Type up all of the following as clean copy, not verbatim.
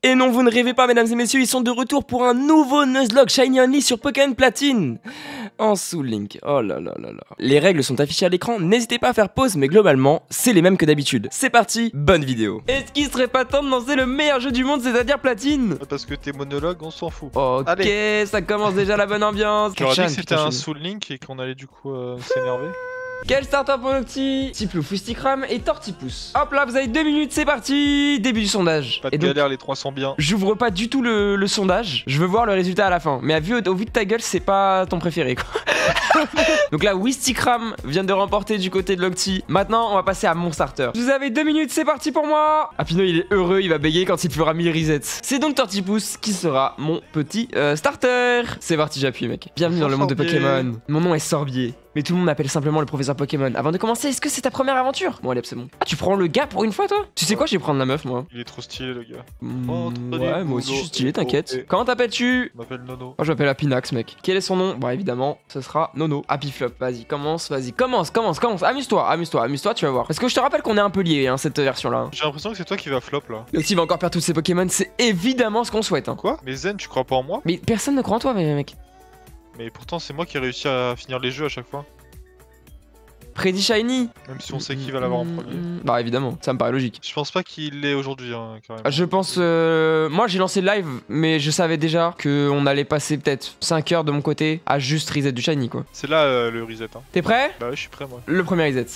Et non, vous ne rêvez pas, mesdames et messieurs, ils sont de retour pour un nouveau Nuzlocke Shiny Only sur Pokémon Platine en Soul Link. Oh là là là là. Les règles sont affichées à l'écran, n'hésitez pas à faire pause, mais globalement, c'est les mêmes que d'habitude. C'est parti, bonne vidéo. Est-ce qu'il serait pas temps de lancer le meilleur jeu du monde, c'est-à-dire Platine? Parce que tes monologues, on s'en fout. Ok, allez. Ça commence déjà la bonne ambiance. Tu aurais dit que c'était un Soul Link et qu'on allait du coup s'énerver. Quel starter pour Noctis? Tiplouf, Wistikram et Tortipousse. Hop là, vous avez 2 minutes, c'est parti. Début du sondage. Pas de galère, les 3 sont bien. J'ouvre pas du tout le sondage. Je veux voir le résultat à la fin. Mais au vu de ta gueule, c'est pas ton préféré quoi. Donc là, Wistikram vient de remporter du côté de Noctis. Maintenant, on va passer à mon starter. Vous avez 2 minutes, c'est parti pour moi. Apino, il est heureux, il va bégayer quand il fera 1000 resets. C'est donc Tortipousse qui sera mon petit starter. C'est parti, j'appuie mec. Bienvenue dans le monde de Pokémon. Mon nom est Sorbier. Mais tout le monde m'appelle simplement le professeur Pokémon. Avant de commencer, est-ce que c'est ta première aventure? Bon allez, c'est bon. Ah, tu prends le gars pour une fois toi? Tu sais quoi, je vais prendre la meuf moi. Il est trop stylé le gars. Ouais, moi aussi je suis stylé, t'inquiète. Comment t'appelles-tu? Je m'appelle Nono. Moi je m'appelle Apinax mec. Quel est son nom? Bon évidemment, ce sera Nono. Happy Flop, vas-y, commence, amuse-toi, tu vas voir. Parce que je te rappelle qu'on est un peu liés, hein, cette version là. J'ai l'impression que c'est toi qui va flop là. Noctis va encore perdre tous ses Pokémon, c'est évidemment ce qu'on souhaite. Hein. Quoi? Mais Zen, tu crois pas en moi? Mais personne ne croit en toi, mec. Mais pourtant, c'est moi qui ai réussi à finir les jeux à chaque fois. Prédit Shiny. Même si on sait qui va l'avoir en premier. Bah évidemment, ça me paraît logique. Je pense pas qu'il l'ait aujourd'hui, hein, quand même. Je pense... moi j'ai lancé le live, mais je savais déjà qu'on allait passer peut-être 5 heures de mon côté à juste reset du Shiny quoi. C'est là le reset. Hein. T'es prêt? Bah ouais, je suis prêt moi. Le premier reset.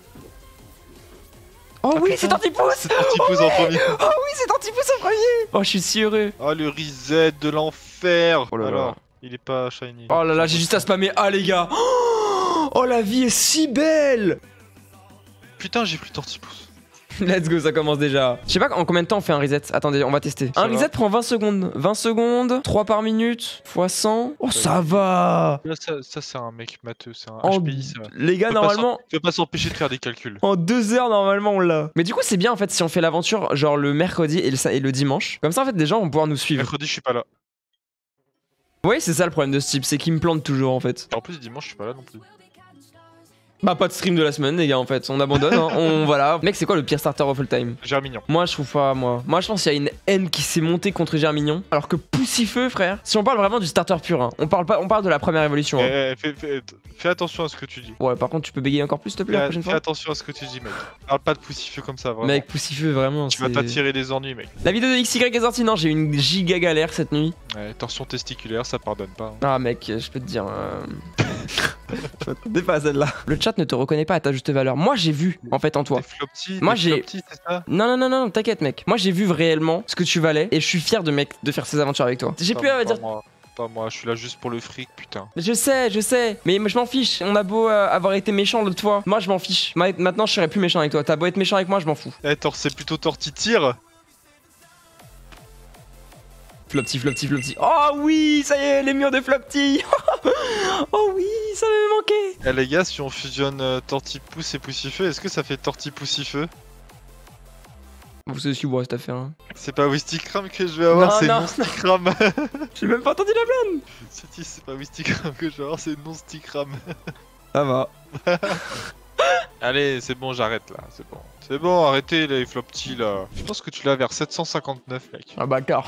Oh oui, c'est Tortipousse! C'est Tortipousse en premier. Oh oui, c'est Tortipousse en premier! Oh, je suis si heureux. Oh, le reset de l'enfer. Oh là là. Alors, il est pas shiny. Oh là là, j'ai juste à spammer A les gars. Oh, la vie est si belle. Putain, j'ai pris Tortipousse. Let's go, ça commence déjà. Je sais pas en combien de temps on fait un reset. Attendez, on va tester. Un reset prend 20 secondes. 20 secondes, 3 par minute, x 100. Oh, ça va. Là, ça c'est un mec matheux, c'est un En... HPI ça. Les gars, normalement... Tu peux pas s'empêcher de faire des calculs. En 2 heures, normalement, on l'a. Mais du coup, c'est bien en fait si on fait l'aventure genre le mercredi et le dimanche. Comme ça, en fait, des gens vont pouvoir nous suivre. Mercredi, je suis pas là. Oui, c'est ça le problème de ce type, c'est qu'il me plante toujours en fait. En plus, dimanche, je suis pas là non plus. Bah pas de stream de la semaine les gars en fait, on abandonne, hein. Voilà. Mec, c'est quoi le pire starter of all time? Germignon. Moi je trouve pas, moi je pense qu'il y a une haine qui s'est montée contre Germignon. Alors que Poussifeu frère, si on parle vraiment du starter pur, hein, on parle de la première évolution. Hein. Fais attention à ce que tu dis. Ouais, par contre tu peux bégayer encore plus s'il te plaît la prochaine fois. Fais attention à ce que tu dis mec. Parle pas de Poussifeu comme ça vraiment. Mec, Poussifeu vraiment. Tu vas t'attirer des ennuis mec. La vidéo de XY est sortie, non, j'ai eu une giga galère cette nuit. Ouais, torsion testiculaire, ça pardonne pas. Hein. Ah mec, je peux te dire... Je m'attendais pas à celle-là. Le chat ne te reconnaît pas à ta juste valeur. Moi j'ai vu en fait en toi. Moi j'ai... Non, t'inquiète mec. Moi j'ai vu réellement ce que tu valais et je suis fier de faire ces aventures avec toi. J'ai pu dire... Pas moi, je suis là juste pour le fric putain. Je sais. Mais je m'en fiche. On a beau avoir été méchant l'autre fois. Moi je m'en fiche. Maintenant je serai plus méchant avec toi. T'as beau être méchant avec moi, je m'en fous. Eh c'est plutôt Tortitire. Flopty. Oh oui, ça y est, les murs de Flopty. Oh oui, ça m'avait manqué. Eh les gars, si on fusionne Tortipousse et Poussifeu, est-ce que ça fait Tortipoussifeu? Vous savez ce que cette affaire. Hein. C'est pas Wistikram que je vais avoir, c'est Monstikram. J'ai même pas entendu la blague. C'est pas Wistikram que je vais avoir, c'est Monstikram. Ça va. Allez, c'est bon, j'arrête là, c'est bon. C'est bon, arrêtez les Flopty là. Je pense que tu l'as vers 759 mec. Ah bah car.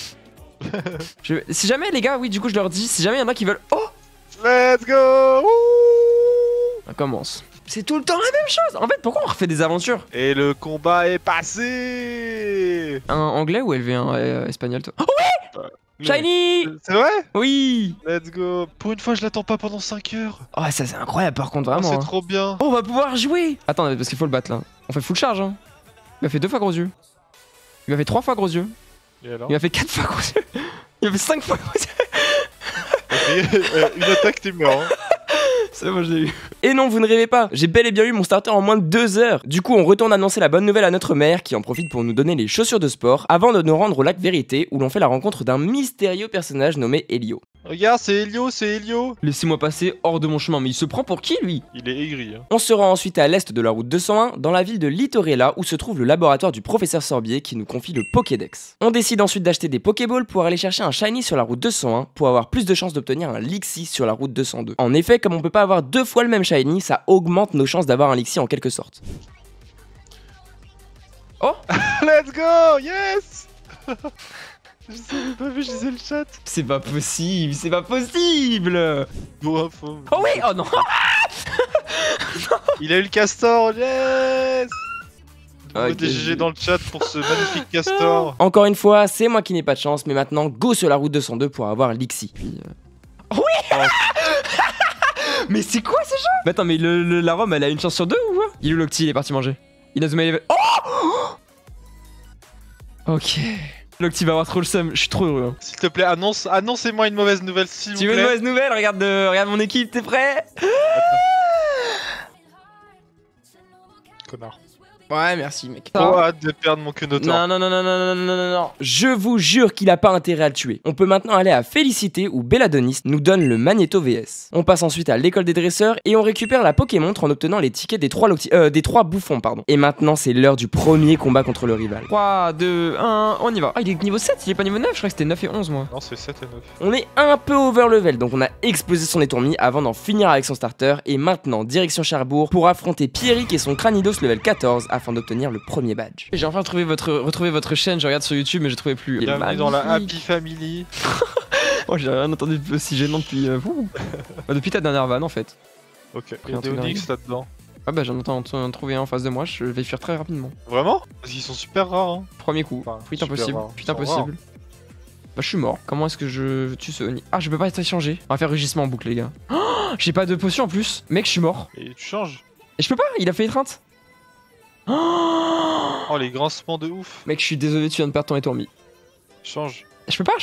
Si jamais les gars, oui du coup je leur dis, si jamais il y en a qui veulent... Oh, let's go. On commence. C'est tout le temps la même chose. En fait, pourquoi on refait des aventures? Et le combat est passé. Un anglais ou LV1 espagnol toi? Oh oui, Shiny. C'est vrai? Oui. Let's go. Pour une fois je l'attends pas pendant 5 heures. Oh ça c'est incroyable par contre vraiment. C'est trop bien. Oh, on va pouvoir jouer. Attends parce qu'il faut le battre là. On fait full charge hein. Il m'a fait 2 fois gros yeux. Il m'a fait 3 fois gros yeux. Et alors? Il m'a fait 4 fois gros yeux. Il m'a fait 5 fois gros yeux. Une attaque t'es mort hein. C'est bon, je l'ai eu. Et non, vous ne rêvez pas, j'ai bel et bien eu mon starter en moins de 2 heures. Du coup, on retourne annoncer la bonne nouvelle à notre mère qui en profite pour nous donner les chaussures de sport avant de nous rendre au lac Vérité où l'on fait la rencontre d'un mystérieux personnage nommé Elio. Regarde, c'est Elio. Laissez-moi passer hors de mon chemin, mais il se prend pour qui lui? Il est aigri. Hein. On se rend ensuite à l'est de la route 201, dans la ville de Litorella où se trouve le laboratoire du professeur Sorbier qui nous confie le Pokédex. On décide ensuite d'acheter des Pokéballs pour aller chercher un Shiny sur la route 201 pour avoir plus de chances d'obtenir un Lixie sur la route 202. En effet, comme on peut pas avoir 2 fois le même Shiny, ça augmente nos chances d'avoir un Lixie en quelque sorte. Oh. Let's go, yes. Je savais pas vu, je lisais le chat. C'est pas possible, c'est pas possible. Bon info. Oh oui, oh non. Il a eu le castor, yes. Ok. Des GG dans le chat pour ce magnifique castor. Encore une fois, c'est moi qui n'ai pas de chance, mais maintenant, go sur la route 202 pour avoir l'Ixi. Oui. Mais c'est quoi ce jeu? Mais attends, mais la Rome, elle a une chance sur deux ou quoi? Il est où Locti? Il est parti manger. Il a zoomé les... Oh. Ok. Locti va avoir trop le seum, je suis trop heureux. Hein. S'il te plaît, annoncez-moi une mauvaise nouvelle, s'il vous plaît. Tu veux une mauvaise nouvelle? Regarde mon équipe, t'es prêt? Connard. Ouais, merci, mec. Trop hâte de perdre mon Kenotor. Non. Je vous jure qu'il a pas intérêt à le tuer. On peut maintenant aller à Félicité où Belladonis nous donne le Magnéto VS. On passe ensuite à l'école des dresseurs et on récupère la Pokémontre en obtenant les tickets des trois bouffons, pardon. Et maintenant, c'est l'heure du premier combat contre le rival. 3, 2, 1, on y va. Ah, il est niveau 7, il est pas niveau 9, je crois que c'était 9 et 11 moi. Non, c'est 7 et 9. On est un peu over level, donc on a explosé son étourmi avant d'en finir avec son starter. Et maintenant, direction Cherbourg pour affronter Pierrick et son Cranidos level 14 afin d'obtenir le premier badge. J'ai enfin retrouvé votre chaîne, je regarde sur YouTube mais je trouvais plus. Bienvenue dans la Happy Family. Oh, j'ai rien entendu de si gênant depuis... depuis ta dernière vanne en fait. Ok, il y a des Onyx là-dedans. Ah bah j'en entends trouver un en face de moi, je vais fuir très rapidement. Vraiment? Parce qu'ils sont super rares hein. Premier coup, Enfin, putain super possible, rares. putain Ils sont rares. possible. Bah je suis mort, comment est-ce que je tue ce Oni? Ah je peux pas être échangé. On va faire rugissement en boucle les gars. Oh, j'ai pas de potion en plus. Mec je suis mort. Et tu changes. Et je peux pas, il a fait étreinte. Oh les grincements de ouf. Mec je suis désolé, tu viens de perdre ton étourmi. Change. Je peux pas.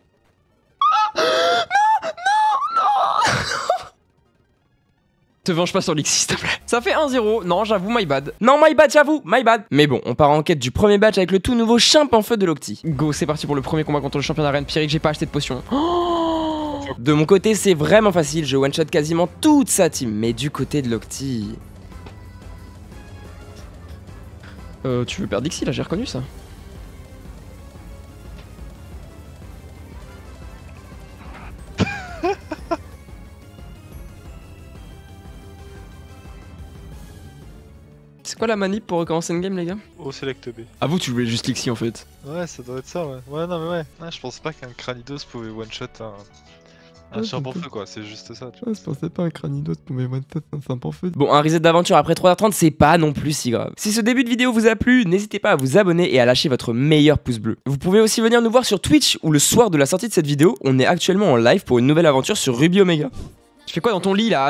Te venge pas sur l'Ixi s'il te plaît. Ça fait 1-0, non j'avoue my bad. Non, my bad, j'avoue, my bad. Mais bon, on part en quête du premier badge avec le tout nouveau Chimp en feu de Locti. Go, c'est parti pour le premier combat contre le champion d'arène. Pierrick, j'ai pas acheté de potion. De mon côté, c'est vraiment facile, je one-shot quasiment toute sa team. Mais du côté de Locti... Tu veux perdre Dixie là, j'ai reconnu ça. C'est quoi la manip pour recommencer une game les gars? Au select B. Ah vous tu voulais juste Lixi en fait. Ouais, ça doit être ça, ouais. Ouais, non, mais ouais. Ouais, je pensais pas qu'un Cranidos pouvait one-shot un champ en feu, quoi. C'est juste ça, tu vois. Je pensais pas un Cranidos pouvait one-shot un champ en feu. Bon, un reset d'aventure après 3h30, c'est pas non plus si grave. Si ce début de vidéo vous a plu, n'hésitez pas à vous abonner et à lâcher votre meilleur pouce bleu. Vous pouvez aussi venir nous voir sur Twitch, où le soir de la sortie de cette vidéo, on est actuellement en live pour une nouvelle aventure sur Ruby Omega. Tu fais quoi dans ton lit là?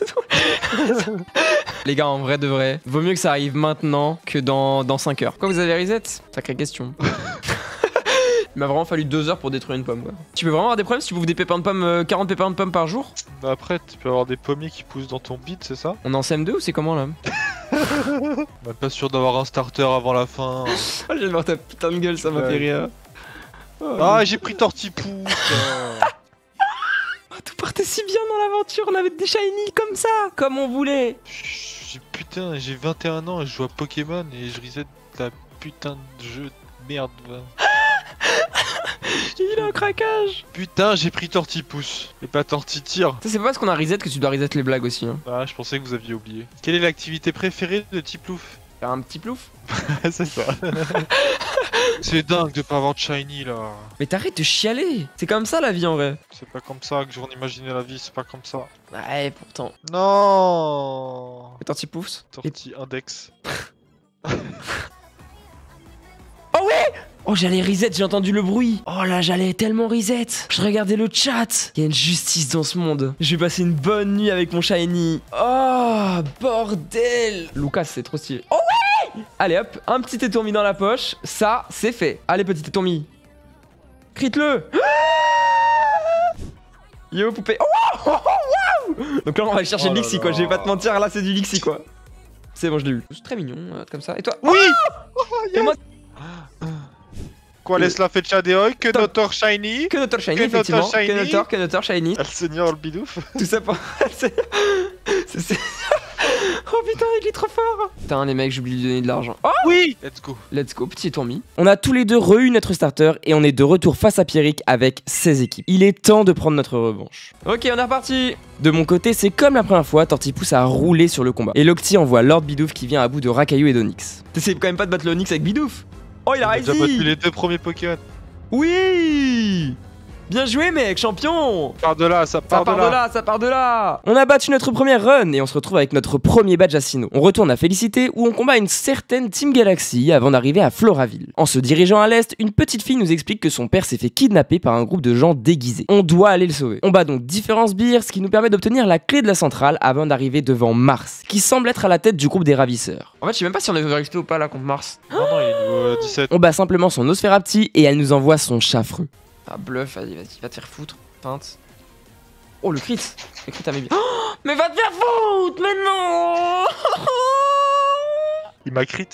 Les gars, en vrai de vrai, vaut mieux que ça arrive maintenant que dans 5 heures. Pourquoi vous avez reset? Sacrée question. Il m'a vraiment fallu 2 heures pour détruire une pomme quoi. Tu peux vraiment avoir des problèmes si tu bouffes des pépins de pommes, 40 pépins de pommes par jour? Bah après, tu peux avoir des pommiers qui poussent dans ton bit, c'est ça? On est en CM2 ou c'est comment là? Bah pas sûr d'avoir un starter avant la fin. Ah, j'ai voir ta putain de gueule, ça m'a fait rire. Oh, Ah, j'ai pris Tortipousse. tout partait si bien dans l'aventure, on avait des shiny comme ça, comme on voulait. Putain, j'ai 21 ans et je joue à Pokémon et je reset la putain de jeu de merde. Il a un craquage. Putain, j'ai pris Tortipousse et pas Tortitire. C'est pas parce qu'on a reset que tu dois reset les blagues aussi. Hein. Ah, je pensais que vous aviez oublié. Quelle est l'activité préférée de Tiplouf? Faire un petit plouf. C'est ça. C'est dingue de pas avoir de shiny là. Mais t'arrêtes de chialer. C'est comme ça la vie en vrai. C'est pas comme ça que j'en imaginais la vie, c'est pas comme ça. Ouais, pourtant. Non. Et t'en t'y pousses. Torti index. Oh ouais. Oh j'allais reset, j'ai entendu le bruit. Oh là j'allais tellement reset. Je regardais le chat. Il y a une justice dans ce monde. Je vais passer une bonne nuit avec mon shiny. Oh bordel. Lucas c'est trop stylé. Oh ouais. Allez hop, un petit étourmi dans la poche. Ça c'est fait. Allez petit étourmi. Crit-le. Yo poupée. Oh wow. Donc là on va aller chercher le Lixi quoi. Je vais pas te mentir, là c'est du Lixi quoi. C'est bon je l'ai eu. C'est très mignon comme ça. Et toi? Oui. Et moi Quoi, laisse la fetcha des Hoy, que notre shiny. Que notre shiny, Que notre effectivement. shiny. Que notre shiny. Le seigneur le bidouf. Tout ça pour. Oh putain, il est trop fort. Putain, les mecs, j'ai oublié de lui donner de l'argent. Oh Oui. Let's go. Let's go, petit tourmi. On a tous les deux re-eu notre starter et on est de retour face à Pierrick avec 16 équipes. Il est temps de prendre notre revanche. Ok, on est reparti. De mon côté, c'est comme la première fois, Tortipousse a roulé sur le combat. Et Locti envoie Lord Bidouf qui vient à bout de Rakayu et d'Onyx. T'essayes quand même pas de battre l'Onyx avec Bidouf. Oh, il a On a déjà battu réussi. les 2 premiers Pokémon. Oui. Bien joué, mec, champion. Part de là, ça Ça part part de de là. là, ça part de là. On a battu notre première run et on se retrouve avec notre premier badge à Sinnoh. On retourne à Félicité où on combat une certaine Team Galaxy avant d'arriver à Floraville. En se dirigeant à l'est, une petite fille nous explique que son père s'est fait kidnapper par un groupe de gens déguisés. On doit aller le sauver. On bat donc différents sbires, ce qui nous permet d'obtenir la clé de la centrale avant d'arriver devant Mars, qui semble être à la tête du groupe des ravisseurs. En fait, je sais même pas si on est XP ou pas là contre Mars. Non, non, il est niveau 17. On bat simplement son Nosferapti et elle nous envoie son chafreux. Ah, bluff, vas-y, va te faire foutre. Feinte. Oh, le crit. Le crit, t'as mis bien. Oh, mais va te faire foutre, mais non. Il m'a crit.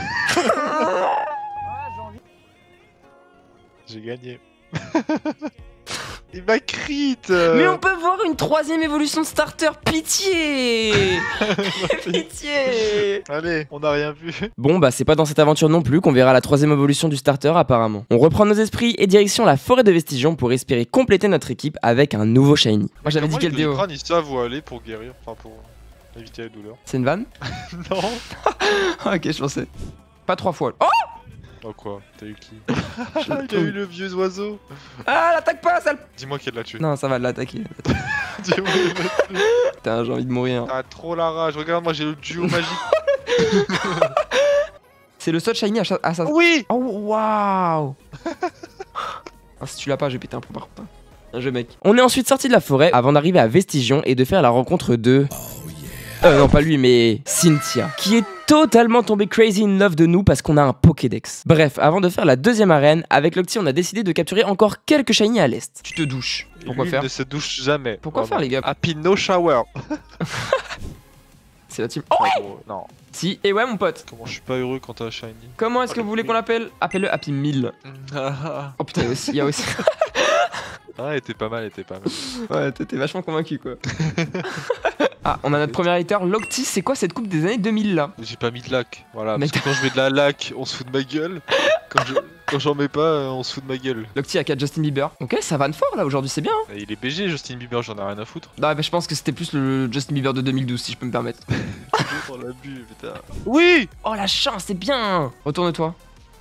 J'ai gagné. Il m'a crit. Mais on peut voir une troisième évolution de starter, pitié. Pitié. Allez, on n'a rien vu. Bon bah c'est pas dans cette aventure non plus qu'on verra la troisième évolution du starter apparemment. On reprend nos esprits et direction la forêt de Vestigion pour espérer compléter notre équipe avec un nouveau shiny. Moi, j'avais dit Comment quel les déo. Doliprane, ils savent où aller pour guérir, enfin pour éviter la douleur. C'est une vanne. Non. Ok, je pensais. Pas 3 fois. Oh. Oh quoi, t'as eu qui? Il a eu le vieux oiseau. Ah, l'attaque pas, sale. Dis-moi qui l'a tué. Non, ça va l'attaquer. Dis-moi qui l'a tué. Putain, j'ai envie de mourir. T'as trop la rage. Regarde, moi j'ai le duo magique. C'est le seul shiny à sa. Oui. Oh, waouh. Ah, si tu l'as pas, je vais péter un plomb par contre. Un jeu, mec. On est ensuite sorti de la forêt avant d'arriver à Vestigion et de faire la rencontre de... non pas lui mais Cynthia, qui est totalement tombée crazy in love de nous parce qu'on a un Pokédex. Bref, avant de faire la deuxième arène, avec Locti on a décidé de capturer encore quelques shiny à l'est. Tu te douches. Et Pourquoi lui, faire il ne se douche jamais. Pourquoi Vraiment. faire, les gars? Happy no shower. C'est la team. Oh, Ah, gros, non. si. Et ouais, mon pote. Comment je suis pas heureux quand t'as shiny. Comment est-ce que vous voulez qu'on l'appelle? Appelle-le Happy 1000. Oh putain, il y a aussi. Ah, elle était pas mal, elle était pas mal. Ouais, t'es vachement convaincu quoi. Ah, on a notre premier hater. Locti, c'est quoi cette coupe des années 2000 là? J'ai pas mis de lac, voilà. Mais Parce que quand je mets de la lac, on se fout de ma gueule. Quand j'en mets pas, on se fout de ma gueule. Locti a 4 Justin Bieber. Ok, ça vanne fort là aujourd'hui, c'est bien. Hein. Et il est BG, Justin Bieber, j'en ai rien à foutre. Non, mais je pense que c'était plus le Justin Bieber de 2012 si je peux me permettre. Toujours dans l'abus, putain. Oui. Oh la chance, c'est bien. Retourne-toi.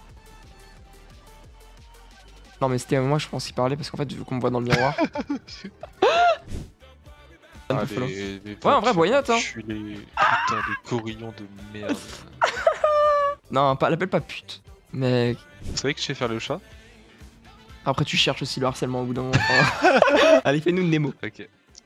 Non mais c'était à moi je pense qu'il parlait parce qu'en fait vu qu'on me voit dans le miroir. Ah, Ouais, en vrai, why not, hein. Je suis les putains de corillons de merde. Non, l'appelle pas pute. Mais Vous savez que je sais faire le chat? après tu cherches aussi le harcèlement au bout d'un moment. Enfin, allez, fais-nous une Nemo. Ok.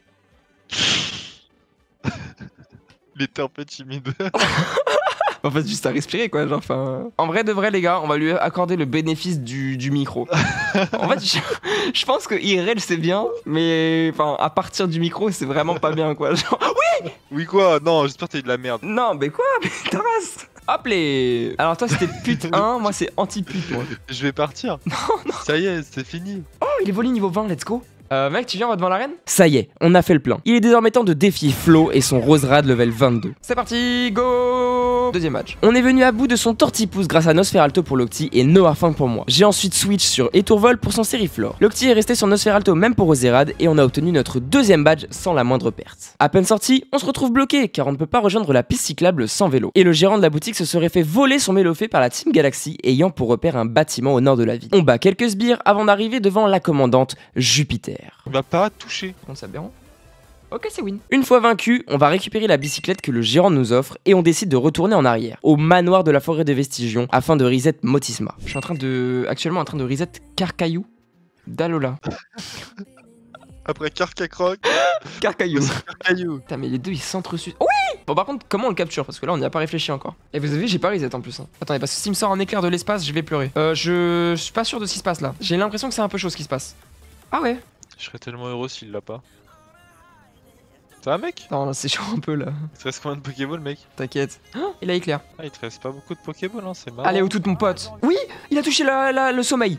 Il était un peu timide. En fait, juste à respirer quoi. Genre, enfin. En vrai de vrai, les gars, on va lui accorder le bénéfice du micro. En fait, je pense que IRL c'est bien, mais enfin, à partir du micro, c'est vraiment pas bien quoi. Genre, Oui quoi? Non, j'espère que t'as eu de la merde. non, mais quoi? Mais ta race! Hop les. Alors, toi, c'était pute 1, moi, c'est anti-pute, moi. Je vais partir. Non. Ça y est, c'est fini. Oh, il est volé niveau 20, let's go. Mec, tu viens, on va devant l'arène? Ça y est, on a fait le plein. Il est désormais temps de défier Flo et son Roserade level 22. C'est parti, go! Deuxième match. On est venu à bout de son Tortipousse grâce à Nosferalto pour Locti et Noirfang pour moi. J'ai ensuite switch sur Etourvol pour son Sériflore. Locti est resté sur Nosferalto même pour Roserade et on a obtenu notre deuxième badge sans la moindre perte. À peine sorti, on se retrouve bloqué car on ne peut pas rejoindre la piste cyclable sans vélo. Et le gérant de la boutique se serait fait voler son mélofée par la Team Galaxy ayant pour repère un bâtiment au nord de la ville. On bat quelques sbires avant d'arriver devant la commandante Jupiter. Il m'a pas touché. On s'aberrant. Ok, c'est win. Une fois vaincu, on va récupérer la bicyclette que le gérant nous offre et on décide de retourner en arrière, au manoir de la forêt de Vestigion, afin de reset Motisma. Je suis actuellement en train de reset Carcaillou d'Alola. Après Carcacroc, Carcaillou. Carcaillou. Putain, mais les deux ils s'entresuivent. Oui! Bon, par contre, comment on le capture? Parce que là, on n'y a pas réfléchi encore. Et vous avez vu, j'ai pas reset en plus. Hein. Attendez, parce que s'il me sort un éclair de l'espace, je vais pleurer. Je suis pas sûr de ce qui se passe là. J'ai l'impression que c'est un peu chaud ce qui se passe. Ah ouais? Je serais tellement heureux s'il l'a pas. Ça va mec? Non, c'est chaud un peu là. Il te reste combien de Pokéball mec? T'inquiète. Oh, il a éclair. Ah il te reste pas beaucoup de Pokéball hein, c'est marrant. Allez, où tout mon pote? Oui! Il a touché le sommeil.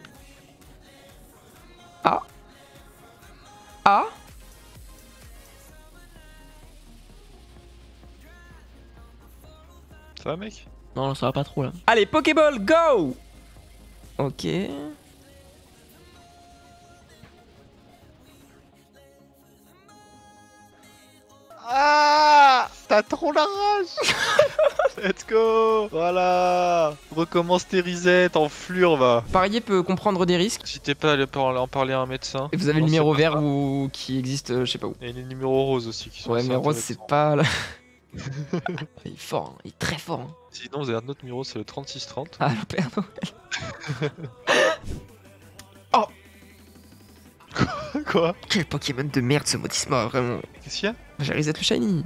Ah? Ah? Ça va mec? Non, ça va pas trop là. Allez, Pokéball, go! Ok. Ah! T'as trop la rage! Let's go. Voilà. Recommence tes resets en flure, va. Parier peut comprendre des risques. Si t'es pas allé en parler à un médecin. Et vous avez le Non, numéro c'est pas vert ça. ou qui existe, je sais pas où. Et les numéros roses aussi qui sont Ouais, assez mais Rose, intéressants. c'est pas. Il est fort, hein. Il est très fort. Hein. Sinon, vous avez un autre numéro, c'est le 3630. Ah, le Père Noël. Quoi? Quel Pokémon de merde ce Motisma, vraiment. Qu'est-ce qu'il y a? J'ai reset le shiny.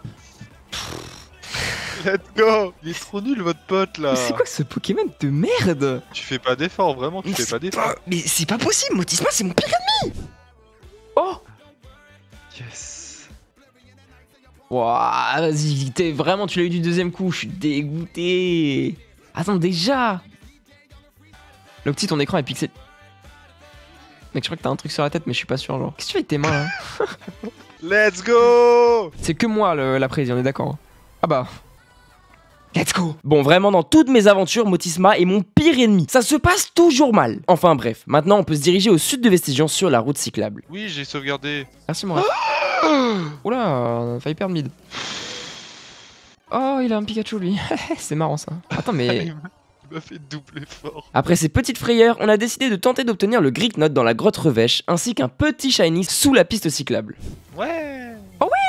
Let's go. Il est trop nul, votre pote, là. Mais c'est quoi ce Pokémon de merde? Tu fais pas d'effort, vraiment, tu Mais fais c'est pas d'effort. Mais c'est pas possible, Motisma, c'est mon pire ennemi. Oh. Yes. Wouah, vas-y, vraiment, tu l'as eu du deuxième coup, je suis dégoûté. Attends, déjà. Le petit, ton écran est pixel. Mec, je crois que t'as un truc sur la tête, mais je suis pas sûr, genre. Qu'est-ce que tu fais avec tes mains, là? Let's go. C'est que moi, la prise, on est d'accord. Hein. Ah bah. Let's go. Bon, vraiment, dans toutes mes aventures, Motisma est mon pire ennemi. Ça se passe toujours mal. Enfin bref, maintenant on peut se diriger au sud de Vestigion sur la route cyclable. Oui, j'ai sauvegardé. Merci, mon ref. Oula, on a failli perdre mid. Oh, il a un Pikachu, lui. C'est marrant, ça. Attends, mais... Il m'a fait doubler fort. Après ces petites frayeurs, on a décidé de tenter d'obtenir le Greek Note dans la grotte Revêche, ainsi qu'un petit shiny sous la piste cyclable. Ouais. Oh oui.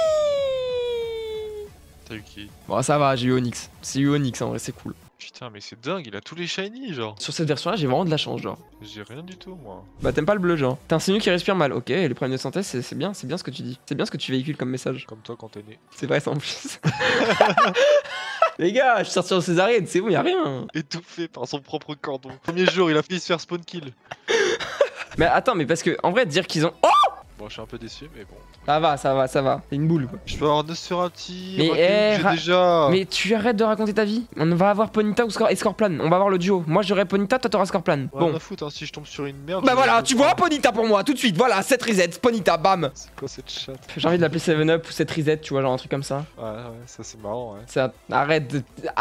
T'as eu qui? Bon, ça va, j'ai eu Onyx. C'est eu Onyx, en vrai, c'est cool. Putain, mais c'est dingue, il a tous les shiny, genre. Sur cette version-là, j'ai vraiment de la chance, genre. J'ai rien du tout, moi. Bah, t'aimes pas le bleu, genre. T'es un signe qui respire mal. Ok, les problèmes de santé, c'est bien ce que tu dis. C'est bien ce que tu véhicules comme message. Comme toi quand t'es né. C'est vrai, ça en plus. Les gars, je suis sorti en césarienne, c'est bon, y'a rien. Étouffé par son propre cordon. Premier jour, il a failli se faire spawn kill. Mais attends, mais parce que, en vrai, dire qu'ils ont. Oh! Bon, je suis un peu déçu, mais bon. Ça va. C'est une boule, quoi. Je peux avoir Nosferati. Mais, Rocket, j'ai déjà. Mais tu arrêtes de raconter ta vie. On va avoir Ponyta ou et Scorplan. On va avoir le duo. Moi, j'aurai Ponyta, toi, t'auras Scorplan. Ouais, Bon. on a foutre, hein, si je tombe sur une merde. Bah je- voilà, je tu prends. vois, Ponyta pour moi, tout de suite. Voilà, 7 reset, Ponyta, bam. C'est quoi cette chatte? J'ai envie de l'appeler 7-Up ou 7 reset, tu vois, genre un truc comme ça. Ouais, ça c'est marrant, ouais. Ça, arrête de. Ah.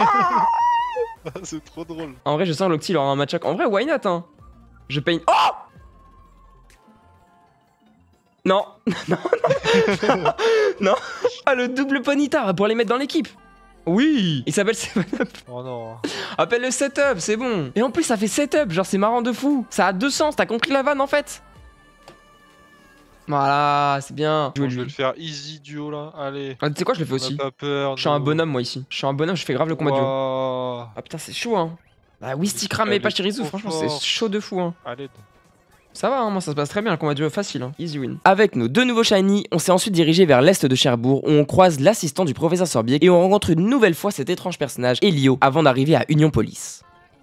C'est trop drôle. En vrai, je sens l'Octi, il aura un match. En vrai, why not, hein? Je paye. Oh! Non, non. Ah, le double Ponyta pour les mettre dans l'équipe. Oui, il s'appelle 7-Up. Oh non. Appelle le setup, c'est bon. Et en plus, ça fait setup, genre c'est marrant de fou. Ça a deux sens, t'as compris la vanne en fait? Voilà, c'est bien. Bon, je vais le faire easy duo là, allez. Ah, tu sais quoi, je le fais On aussi. a pas peur. Je suis un bonhomme, moi ici. Je suis un bonhomme, je fais grave le combat duo. Wow. Ah putain, c'est chaud, hein. Ah oui, Stikram Elle et est Pachirisu, trop franchement, c'est forte. chaud de fou, hein. Allez. Ça va, hein, moi ça se passe très bien, le combat duo facile, hein. Easy win. Avec nos deux nouveaux shiny, on s'est ensuite dirigé vers l'est de Cherbourg où on croise l'assistant du professeur Sorbier et on rencontre une nouvelle fois cet étrange personnage, Elio, avant d'arriver à Union Police.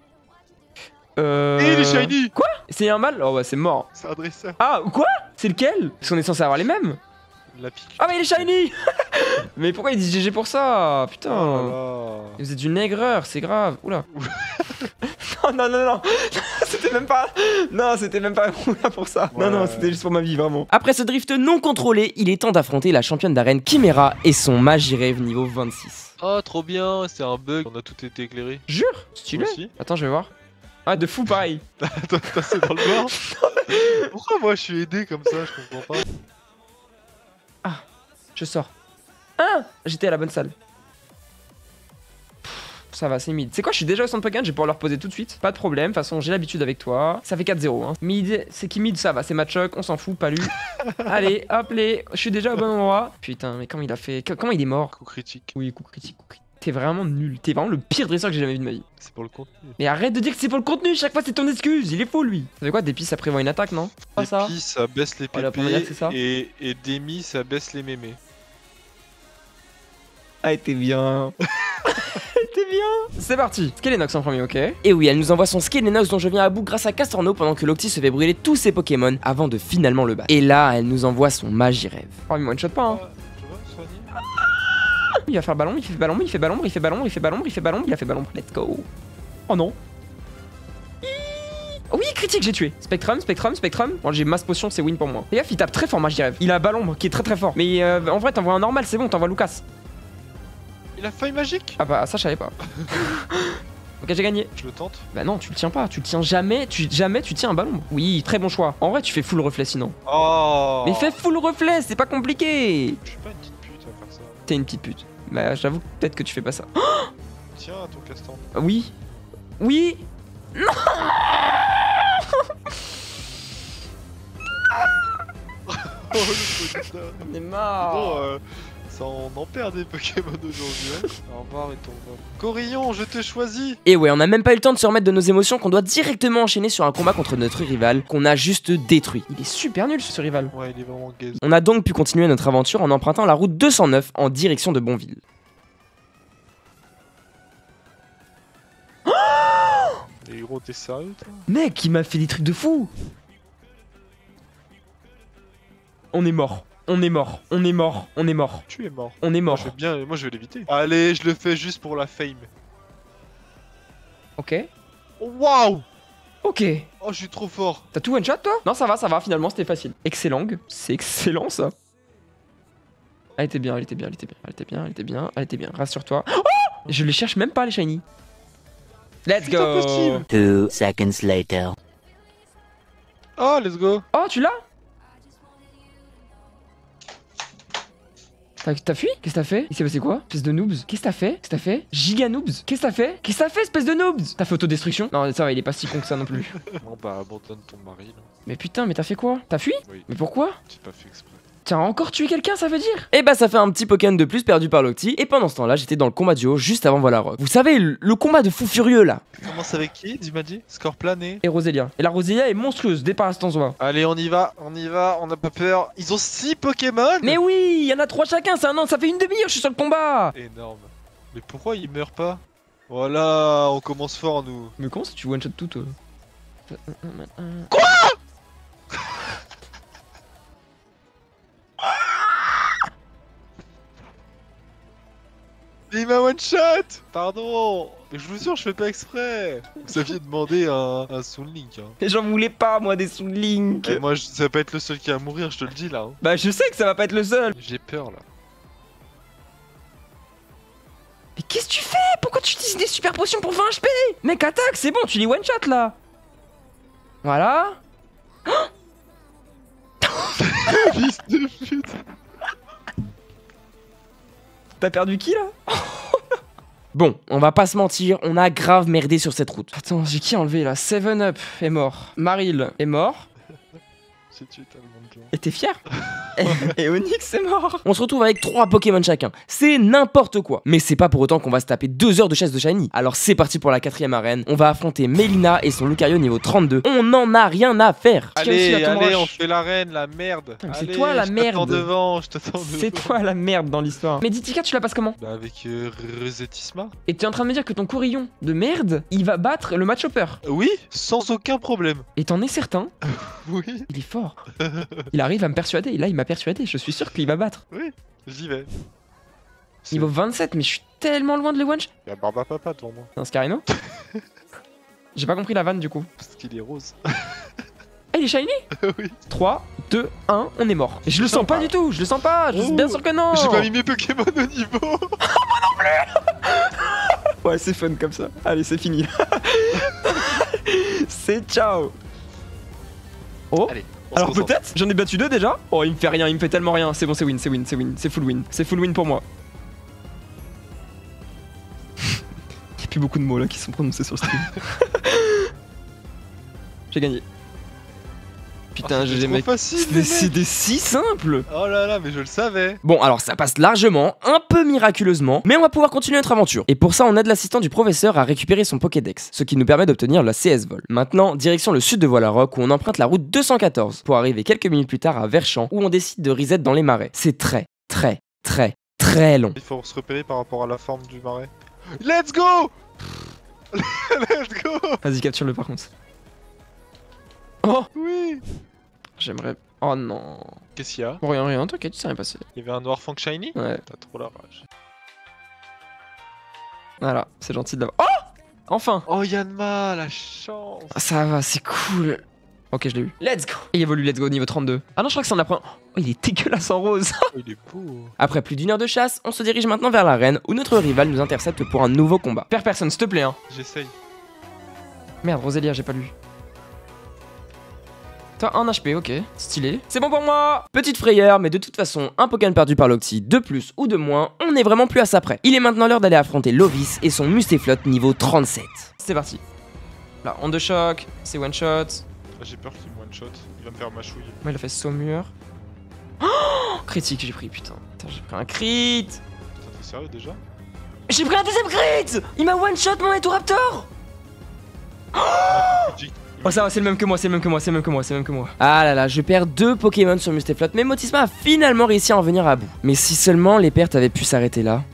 Et les shiny. Quoi? C'est un mâle? Oh bah c'est mort. C'est un dresseur. Ah, quoi? C'est lequel? Parce qu'on est censé avoir les mêmes. La pique. Ah mais il est shiny. Mais pourquoi il dit GG pour ça? Putain. Oh Vous êtes une aigreur, c'est grave. Oula. non. C'était même pas. Non, c'était même pas oula pour ça. Ouais. Non, c'était juste pour ma vie, vraiment. Après ce drift non contrôlé, il est temps d'affronter la championne d'arène Chimera et son Magirave niveau 26. là. Oh, trop bien, c'est un bug. On a tout été éclairé. Jure? Stylé. Moi aussi. Attends, je vais voir. Ah, de fou pareil. Toi, c'est dans le noir. Pourquoi moi je suis aidé comme ça? Je comprends pas. Je sors. Ah, j'étais à la bonne salle. Ça va, c'est mid. C'est quoi, je suis déjà au centre Pokémon, je vais pouvoir leur poser tout de suite. Pas de problème, de toute façon, j'ai l'habitude avec toi. Ça fait 4-0. Hein. Mid, c'est qui mid, ça va, c'est match-up, on s'en fout, pas lui. Allez, hop, je suis déjà au bon endroit. Putain, mais comment il a fait. Comment il est mort? Coup critique. Oui, coup critique, coup critique. T'es vraiment nul. T'es vraiment le pire dresseur que j'ai jamais vu de ma vie. C'est pour le contenu. Mais arrête de dire que c'est pour le contenu, chaque fois c'est ton excuse, il est faux lui. Ça fait quoi, Dépi, ça prévoit une attaque, non? Pas ça. Dépi, ça baisse les Oh, la première, c'est ça. PP. Et Demi, ça baisse les mémés. Ah, t'es bien. T'es bien. C'est parti. Skelenox en premier, ok. Et oui, elle nous envoie son Skelenox dont je viens à bout grâce à Castorno pendant que Locti se fait brûler tous ses Pokémon avant de finalement le battre. Et là, elle nous envoie son Magirave. Oh, il me one-shot pas, hein. Tu vois, soigné. Il va faire ballon, il fait ballon, il fait ballon, il fait ballon, il fait ballon, il fait ballon, il a fait ballon. Let's go. Oh non. Oui, critique, j'ai tué. Spectrum. Bon, j'ai masse potion, c'est win pour moi. Les gars, il tape très fort, Magirave. Il a ballon qui est très fort. Mais en vrai, t'envoies un normal, c'est bon, t'envoies Lucas. Il a faille magique. Ah bah, ça, je savais pas. Ok, j'ai gagné. Je le tente. Bah non, tu le tiens pas, tu le tiens jamais, jamais tu tiens un ballon. Oui, très bon choix. En vrai, tu fais full reflet sinon. Oh. Mais fais full reflet, c'est pas compliqué. Je suis pas une petite pute à faire ça. T'es une petite pute. Bah j'avoue peut-être que tu fais pas ça. Tiens, ton castan. Oui. Oui. Oh le putain. On est marre. Bon, ça en perd des Pokémon aujourd'hui. Hein. Au revoir et ton homme. Corillon, je te choisis. Et ouais, on n'a même pas eu le temps de se remettre de nos émotions qu'on doit directement enchaîner sur un combat contre notre rival qu'on a juste détruit. Il est super nul ce rival. Ouais, il est vraiment gaze. On a donc pu continuer notre aventure en empruntant la route 209 en direction de Bonville. Les héros, t'es sérieux toi? Mec, il m'a fait des trucs de fou. On est mort. On est mort. On est mort. On est mort. Tu es mort. On est Moi mort. je vais bien, moi je vais l'éviter. Allez, je le fais juste pour la fame. Ok. Oh, waouh. Ok. Oh, je suis trop fort. T'as tout one shot toi? Non, ça va, finalement c'était facile. Excellent. C'est excellent ça. Elle était bien, elle était bien, elle était bien, elle était bien, elle était bien, elle était bien. Rassure-toi. Oh, je les cherche même pas les shiny. Let's C'est go. impossible. 2 seconds later. Oh, let's go. Oh, tu l'as? T'as fui? Qu'est-ce que t'as fait? Il s'est passé quoi? Espèce de noobs. Qu'est-ce que t'as fait? Qu'est-ce que t'as fait? Giga noobs. Qu'est-ce que t'as fait? Qu'est-ce que t'as fait, espèce de noobs? T'as fait autodestruction? Non, ça va, il est pas si con que ça non plus. Bon bah abandonne ton mari là. Mais putain, mais t'as fait quoi? T'as fui? Oui. Mais pourquoi? J'ai pas fait exprès. T'as encore tué quelqu'un, ça veut dire? Et bah ça fait un petit Pokémon de plus perdu par Locti, et pendant ce temps là j'étais dans le combat duo juste avant Volarok. Vous savez, le combat de fou furieux là. Commence avec qui, tu m'as dit? Score plané. Et Roselia. Et la Roselia est monstrueuse, dépasse ton zoa. Allez, on y va, on n'a pas peur. Ils ont 6 Pokémon. Mais oui, il y en a 3 chacun, c'est un an, ça fait une demi-heure, je suis sur le combat. Énorme. Mais pourquoi ils meurent pas? Voilà, on commence fort nous. Mais comment ça tu one-shot tout toi? Il m'a one shot. Pardon. Mais je vous jure, je fais pas exprès. Vous aviez demandé un Soul Link. Hein. Et j'en voulais pas, moi, des Soul Link. Et moi, ça va pas être le seul qui va mourir, je te le dis là. Hein. Bah, je sais que ça va pas être le seul. J'ai peur là. Mais qu'est-ce que tu fais? Pourquoi tu utilises des super potions pour 20 HP? Mec, attaque, c'est bon, tu les one-shot là. Voilà. Fils de pute. T'as perdu qui là? Bon, on va pas se mentir, on a grave merdé sur cette route. Attends, j'ai qui enlevé là? 7-Up est mort. Maril est mort. J'ai tué tellement de gens. Et t'es fier? Et Onyx est mort. On se retrouve avec 3 Pokémon chacun. C'est n'importe quoi. Mais c'est pas pour autant qu'on va se taper 2 heures de chasse de shiny. Alors c'est parti pour la 4ème arène. On va affronter Melina et son Lucario niveau 32. On en a rien à faire. Allez, la tombe allez, roche. on fait l'arène, la merde. Putain, c'est Allez, toi, la je merde. t'attends devant, je t'attends devant. C'est toi la merde dans l'histoire. Mais Ditika, tu la passes comment? Bah avec Resetisma. Et t'es en train de me dire que ton courillon de merde, il va battre le match hopper. Oui, sans aucun problème. Et t'en es certain? Oui, Il est fort. Il arrive à me persuader. Là, il m'a persuadé. Je suis sûr qu'il va battre. oui, j'y vais. Niveau 27, mais je suis tellement loin de le one-shot. Il y a Barba Papa devant moi, C'est un Scarino? J'ai pas compris la vanne du coup. parce qu'il est rose. Ah, il est shiny? Oui. 3, 2, 1, on est mort. Et je le sens pas du tout, je le sens pas, je suis bien sûr que non. J'ai pas mis mes Pokémon au niveau. Ouais, c'est fun comme ça. Allez, c'est fini. C'est ciao. Oh. Allez, on se Alors concentre. peut-être, j'en ai battu 2 déjà. Oh, il me fait rien, il me fait tellement rien. C'est bon, c'est win, c'est win, c'est win, c'est full win. C'est full win pour moi. Il y a plus beaucoup de mots là qui sont prononcés sur le stream. J'ai gagné. Putain, c'est j'ai trop mec. facile, C'est les c'est mecs. des si simple. Oh là là, mais je le savais. Bon, alors ça passe largement, un peu miraculeusement, mais on va pouvoir continuer notre aventure. Et pour ça, on aide l'assistant du professeur à récupérer son Pokédex, ce qui nous permet d'obtenir la CS Vol. Maintenant, direction le sud de Volarok, où on emprunte la route 214, pour arriver quelques minutes plus tard à Verchamp, où on décide de reset dans les marais. C'est très, très, très, très long. Il faut se repérer par rapport à la forme du marais. Let's go. Let's go. Vas-y, capture-le par contre. Oh, Oui. j'aimerais. Oh non. Qu'est-ce qu'il y a? Bon, rien, rien, t'inquiète, ça rien passé. Il y avait un noir Fang Shiny? Ouais, T'as trop la rage. voilà, c'est gentil de l'avoir. Oh, enfin. Oh Yanma, la chance. Ah, ça va, c'est cool. Ok, je l'ai eu. Let's go. Il évolue, let's go, niveau 32. Ah non, je crois que c'est en apprend. Oh, il est dégueulasse en rose. Oh, il est beau. Après plus d'1 heure de chasse, on se dirige maintenant vers l'arène, où notre rival nous intercepte pour un nouveau combat. Perds personne, s'il te plaît, hein. J'essaye. Merde, Roselia, j'ai pas lu. Toi, 1 HP, ok. Stylé. C'est bon pour moi. Petite frayeur, mais de toute façon, un Pokémon perdu par Locti, de plus ou de moins, on est vraiment plus à ça près. Il est maintenant l'heure d'aller affronter Lovis et son Mustéflotte niveau 37. C'est parti. Là, onde de choc, c'est one shot. Ah, j'ai peur qu'il me one shot. Il va me faire mâchouille. Moi, il a fait saumure. Oh, critique, j'ai pris, putain. Attends, j'ai pris un crit. Putain, t'es sérieux déjà? J'ai pris un deuxième crit. Il m'a one shot mon Etoraptor. Oh ça va, c'est le même que moi, c'est le même que moi, c'est le même que moi, c'est le même que moi. Ah là là, je perds 2 Pokémon sur Mustéflotte, mais Motisma a finalement réussi à en venir à bout. Mais si seulement les pertes avaient pu s'arrêter là.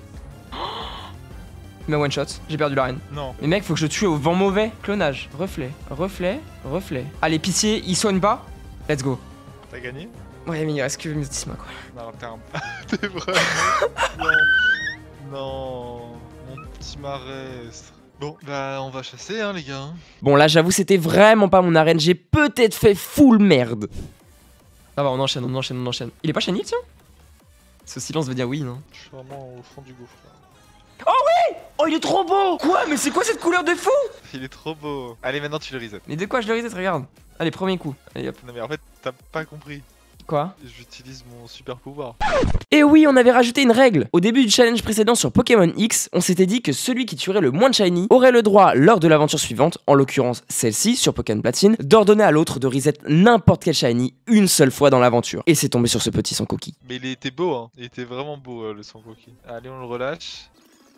Il m'a one shot, j'ai perdu l'arène. Non. Mais mec, faut que je tue au vent mauvais. Clonage, reflet, reflet, reflet. Allez, pitié, il soigne pas. Let's go. T'as gagné? Ouais, mais il reste que Motisma quoi. Non, t'es vraiment... non. Non. Mon petit marestre. Bon, bah on va chasser hein les gars. Bon là j'avoue c'était vraiment pas mon arène, j'ai peut-être fait full merde. Ça va, on enchaîne, on enchaîne, on enchaîne. Il est pas shiny, tiens? Ce silence veut dire oui, non? Je suis vraiment au fond du gouffre. Oh, il est trop beau! Quoi? Mais c'est quoi cette couleur de fou? Il est trop beau. Allez, maintenant tu le reset. Mais de quoi je le reset, regarde. Allez, premier coup. Allez hop. Non mais en fait, t'as pas compris. Quoi? J'utilise mon super pouvoir. Et oui, on avait rajouté une règle. Au début du challenge précédent sur Pokémon X, on s'était dit que celui qui tuerait le moins de shiny aurait le droit, lors de l'aventure suivante, en l'occurrence celle-ci sur Pokémon Platine, d'ordonner à l'autre de reset n'importe quel shiny une seule fois dans l'aventure. Et c'est tombé sur ce petit sans coquille. Mais il était beau hein. Il était vraiment beau le Sangoku. Allez, on le relâche.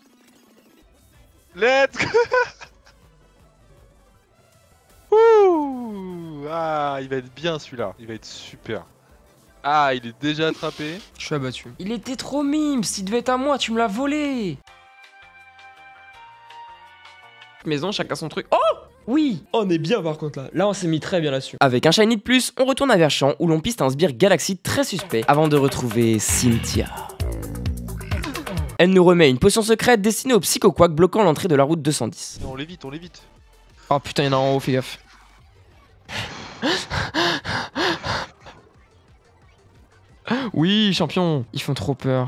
Let's go. Ouh. Ah, il va être bien celui-là. Il va être super. Ah, il est déjà attrapé. Je suis abattu. Il était trop mimes, s'il devait être à moi, tu me l'as volé. Maison, chacun son truc. Oh! Oui! On est bien par contre là. Là, on s'est mis très bien là-dessus. Avec un shiny de plus, on retourne à Verchamp où l'on piste un sbire Galaxy très suspect avant de retrouver Cynthia. Elle nous remet une potion secrète destinée au Psychoquack bloquant l'entrée de la route 210. Non, on l'évite, on l'évite. Oh putain, il y en a en haut, fais gaffe. Oui, champion. Ils font trop peur.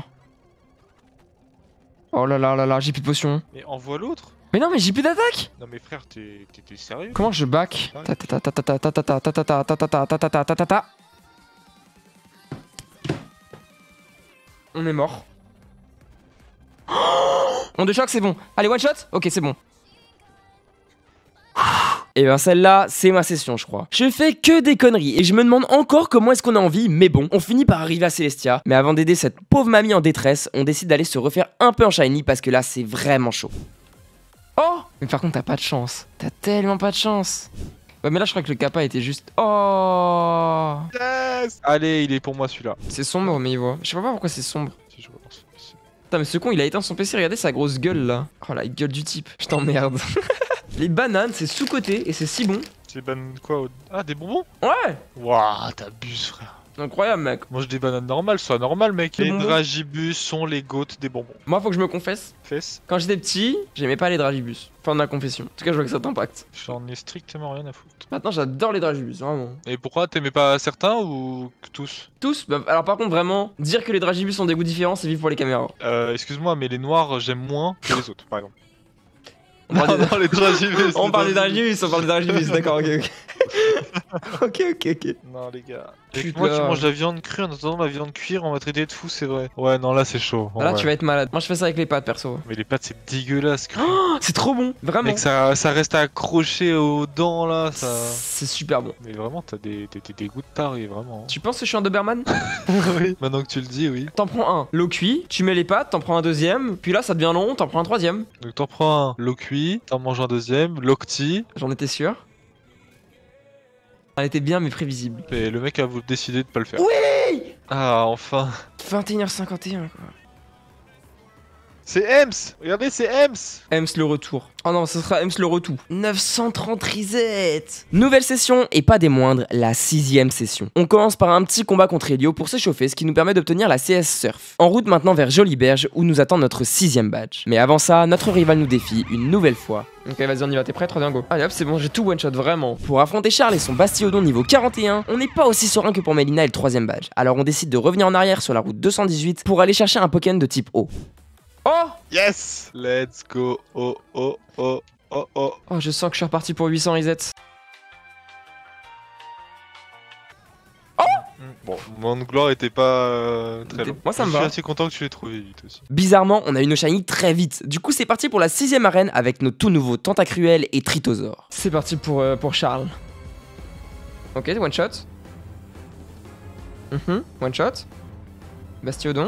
Oh là là là là, j'ai plus de potion. Mais envoie l'autre. Mais non, mais j'ai plus d'attaque. Non mais frère, t'es sérieux? Comment je back? On est mort. On de choc, c'est bon. Allez, one shot? Ok, c'est bon. Et ben celle-là, c'est ma session je crois. Je fais que des conneries et je me demande encore comment est-ce qu'on a envie, mais bon, on finit par arriver à Célestia. Mais avant d'aider cette pauvre mamie en détresse, on décide d'aller se refaire un peu en shiny parce que là c'est vraiment chaud. Oh! Mais par contre, t'as pas de chance. T'as tellement pas de chance. Ouais, mais là, je crois que le kappa était juste... Oh! Yes. Allez, il est pour moi celui-là. C'est sombre, mais il voit. Je sais pas pourquoi c'est sombre. Si je relance le PC. Putain, mais ce con, il a éteint son PC. Regardez sa grosse gueule, là. Oh, la gueule du type. Je t'emmerde. Les bananes, c'est sous-côté et c'est si bon. C'est quoi Ah, des bonbons? Ouais! Waouh, t'abuses frère. Incroyable, mec. Mange des bananes normales, sois normal mec. Des Les bonbons. dragibus sont les goats des bonbons. Moi, faut que je me confesse. Fesses. Quand j'étais petit, j'aimais pas les dragibus. Fin de la confession. En tout cas, je vois que ça t'impacte. J'en ai strictement rien à foutre. Maintenant, j'adore les dragibus, vraiment. Et pourquoi t'aimais pas certains ou tous? Tous? Bah, alors, par contre, vraiment, dire que les dragibus ont des goûts différents, c'est vivre pour les caméras. Excuse-moi, mais les noirs j'aime moins que les autres par exemple. On parle des- les dragibus. On parle des dragibus, on parle des dragibus, d'accord, ok, ok. ok. Non les gars. Putain. Avec moi qui mange la viande crue en attendant la viande cuire, on va traiter de fou, c'est vrai. Ouais, non là c'est chaud. en Là, vrai. tu vas être malade. Moi, je fais ça avec les pâtes, perso. Mais les pâtes c'est dégueulasse. Cru. Oh, c'est trop bon, vraiment. Mec, ça reste accroché aux dents là, ça. C'est super bon. Mais vraiment, t'as des goûts de taré, vraiment. Tu penses que je suis un Doberman? Oui. Maintenant que tu le dis, oui. T'en prends un, l'eau cuit, tu mets les pâtes, t'en prends un deuxième, puis là, ça devient long, t'en prends un troisième. Donc t'en prends un, l'eau cuit, t'en manges un deuxième, l'octi. J'en étais sûr. Elle était bien, mais prévisible. Et le mec a voulu décider de pas le faire. Oui! Ah, enfin. 21h51, quoi. C'est Ems. Regardez, c'est Ems. Ems le retour. Oh non, ce sera Ems le retour. 930 reset. Nouvelle session, et pas des moindres, la 6ème session. On commence par un petit combat contre Elio pour s'échauffer, ce qui nous permet d'obtenir la CS Surf. En route maintenant vers Joliberge, où nous attend notre 6ème badge. Mais avant ça, notre rival nous défie une nouvelle fois. Ok, vas-y, on y va, t'es prêt? 3, 2, 1, go. Allez hop, c'est bon, j'ai tout one-shot, vraiment. Pour affronter Charles et son Bastiodon niveau 41, on n'est pas aussi serein que pour Melina et le 3ème badge. Alors on décide de revenir en arrière sur la route 218 pour aller chercher un Pokémon de type eau. Oh! Yes. Let's go. Oh, oh, oh, oh, oh. Oh, je sens que je suis reparti pour 800 resets. Bon, mon gloire était pas très long. Moi ça me Je suis va. assez content que tu l'aies trouvé vite aussi. Bizarrement, on a eu nos shiny très vite. Du coup, c'est parti pour la 6ème arène avec nos tout nouveaux Tentacruel et Tritosaur. C'est parti pour Charles. Ok, one shot. One shot. Bastiodon.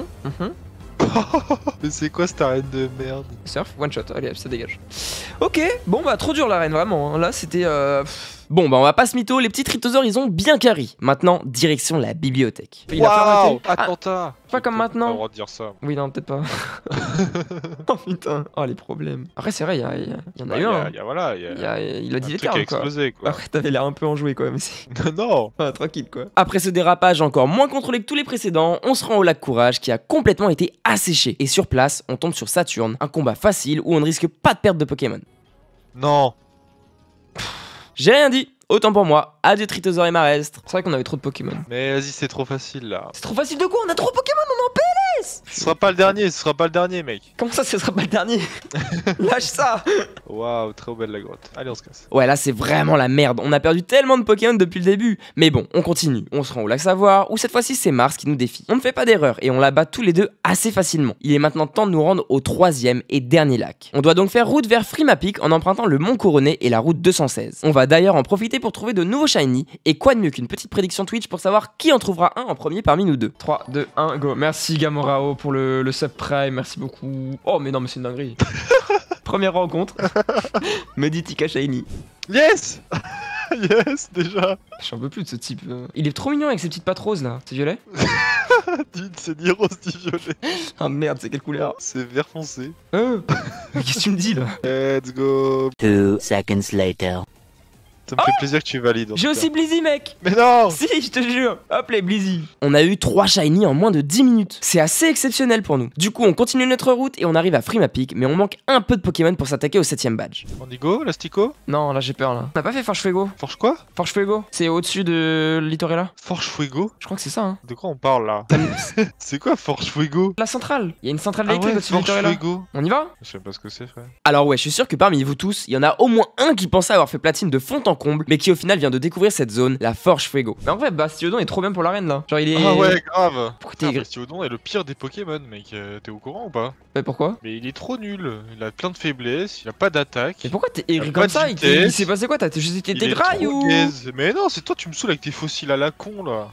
Mais c'est quoi cette arène de merde? Surf, one shot. Allez, hop, ça dégage. Ok, bon bah trop dur l'arène vraiment. Hein. Là c'était. Bon, bah on va pas se mytho, les petits Tritosaures ils ont bien carry. Maintenant, direction la bibliothèque. Il a fait arrêter. Attentat! Pas comme maintenant. Pas le droit de dire ça. Oui, non, peut-être pas. Oh putain, oh les problèmes. Après, c'est vrai, il y en a eu un. Il a dit les truc a termes quoi. explosé quoi. Après, t'avais l'air un peu enjoué quoi, mais c'est. Non! Ah, tranquille quoi. Après ce dérapage encore moins contrôlé que tous les précédents, on se rend au lac Courage qui a complètement été asséché. Et sur place, on tombe sur Saturne, un combat facile où on ne risque pas de perte de Pokémon. Non! J'ai rien dit, autant pour moi, adieu Tritosaur et Marestre. C'est vrai qu'on avait trop de Pokémon. Mais vas-y, c'est trop facile là. C'est trop facile de quoi? On a trop de Pokémon, on en paie. Ce sera pas le dernier, mec. Comment ça, ce sera pas le dernier? Lâche ça. Waouh, très belle la grotte. Allez, on se casse. Ouais, là c'est vraiment la merde, on a perdu tellement de Pokémon depuis le début. Mais bon, on continue, on se rend au lac Savoir, où cette fois-ci c'est Mars qui nous défie. On ne fait pas d'erreur et on la bat tous les deux assez facilement. Il est maintenant temps de nous rendre au 3ème et dernier lac. On doit donc faire route vers Frimapic en empruntant le Mont Couronné et la route 216. On va d'ailleurs en profiter pour trouver de nouveaux shiny, et quoi de mieux qu'une petite prédiction Twitch pour savoir qui en trouvera un en premier parmi nous deux. 3, 2, 1, go. Merci Gamorao pour le subprime, merci beaucoup. Oh, mais non, mais c'est une dinguerie. Première rencontre. Meditika Shiny. Yes! Yes, déjà. J'en peux plus de ce type. Il est trop mignon avec ses petites pattes roses là. C'est violet? C'est ni rose ni violet. Ah merde, c'est quelle couleur? C'est vert foncé. Mais qu'est-ce que tu me dis là? Let's go. 2 seconds later. Ça me fait plaisir que tu valides. en J'ai tout aussi Blizzy, mec! cas. Mais non! Si, je te jure! Hop les Blizzy! On a eu 3 shiny en moins de 10 minutes. C'est assez exceptionnel pour nous. Du coup, on continue notre route et on arrive à Frimapic, mais on manque un peu de Pokémon pour s'attaquer au 7ème badge. On y go, l'astico? Non, là j'ai peur là. On a pas fait Forge Fuego? Forge quoi? Forge Fuego? C'est au-dessus de Litorella? Forge Fuego? Je crois que c'est ça, hein. De quoi on parle là? C'est quoi Forge Fuego? La centrale! Il y a une centrale Ah électrique ouais, au-dessus de Forge Litorella. Fuego. On y va? Je sais pas ce que c'est, frère. Alors ouais, je suis sûr que parmi vous tous, il y en a au moins un qui pensait avoir fait platine de fond en comble, mais qui au final vient de découvrir cette zone, la Forge Fuego. Mais en vrai, Bastiodon est trop bien pour l'arène là. Genre il est. Ah ouais, grave. Pourquoi Putain, t'es. Bastiodon est le pire des Pokémon, mec. T'es au courant ou pas? Mais pourquoi? Mais il est trop nul. Il a plein de faiblesses, il a pas d'attaque. Mais pourquoi t'es Il aigri a comme pas de ça? vitesse. Il s'est passé quoi? T'as juste été Il est draille trop ou. gaze. Mais non, c'est toi, tu me saoules avec tes fossiles à la con là.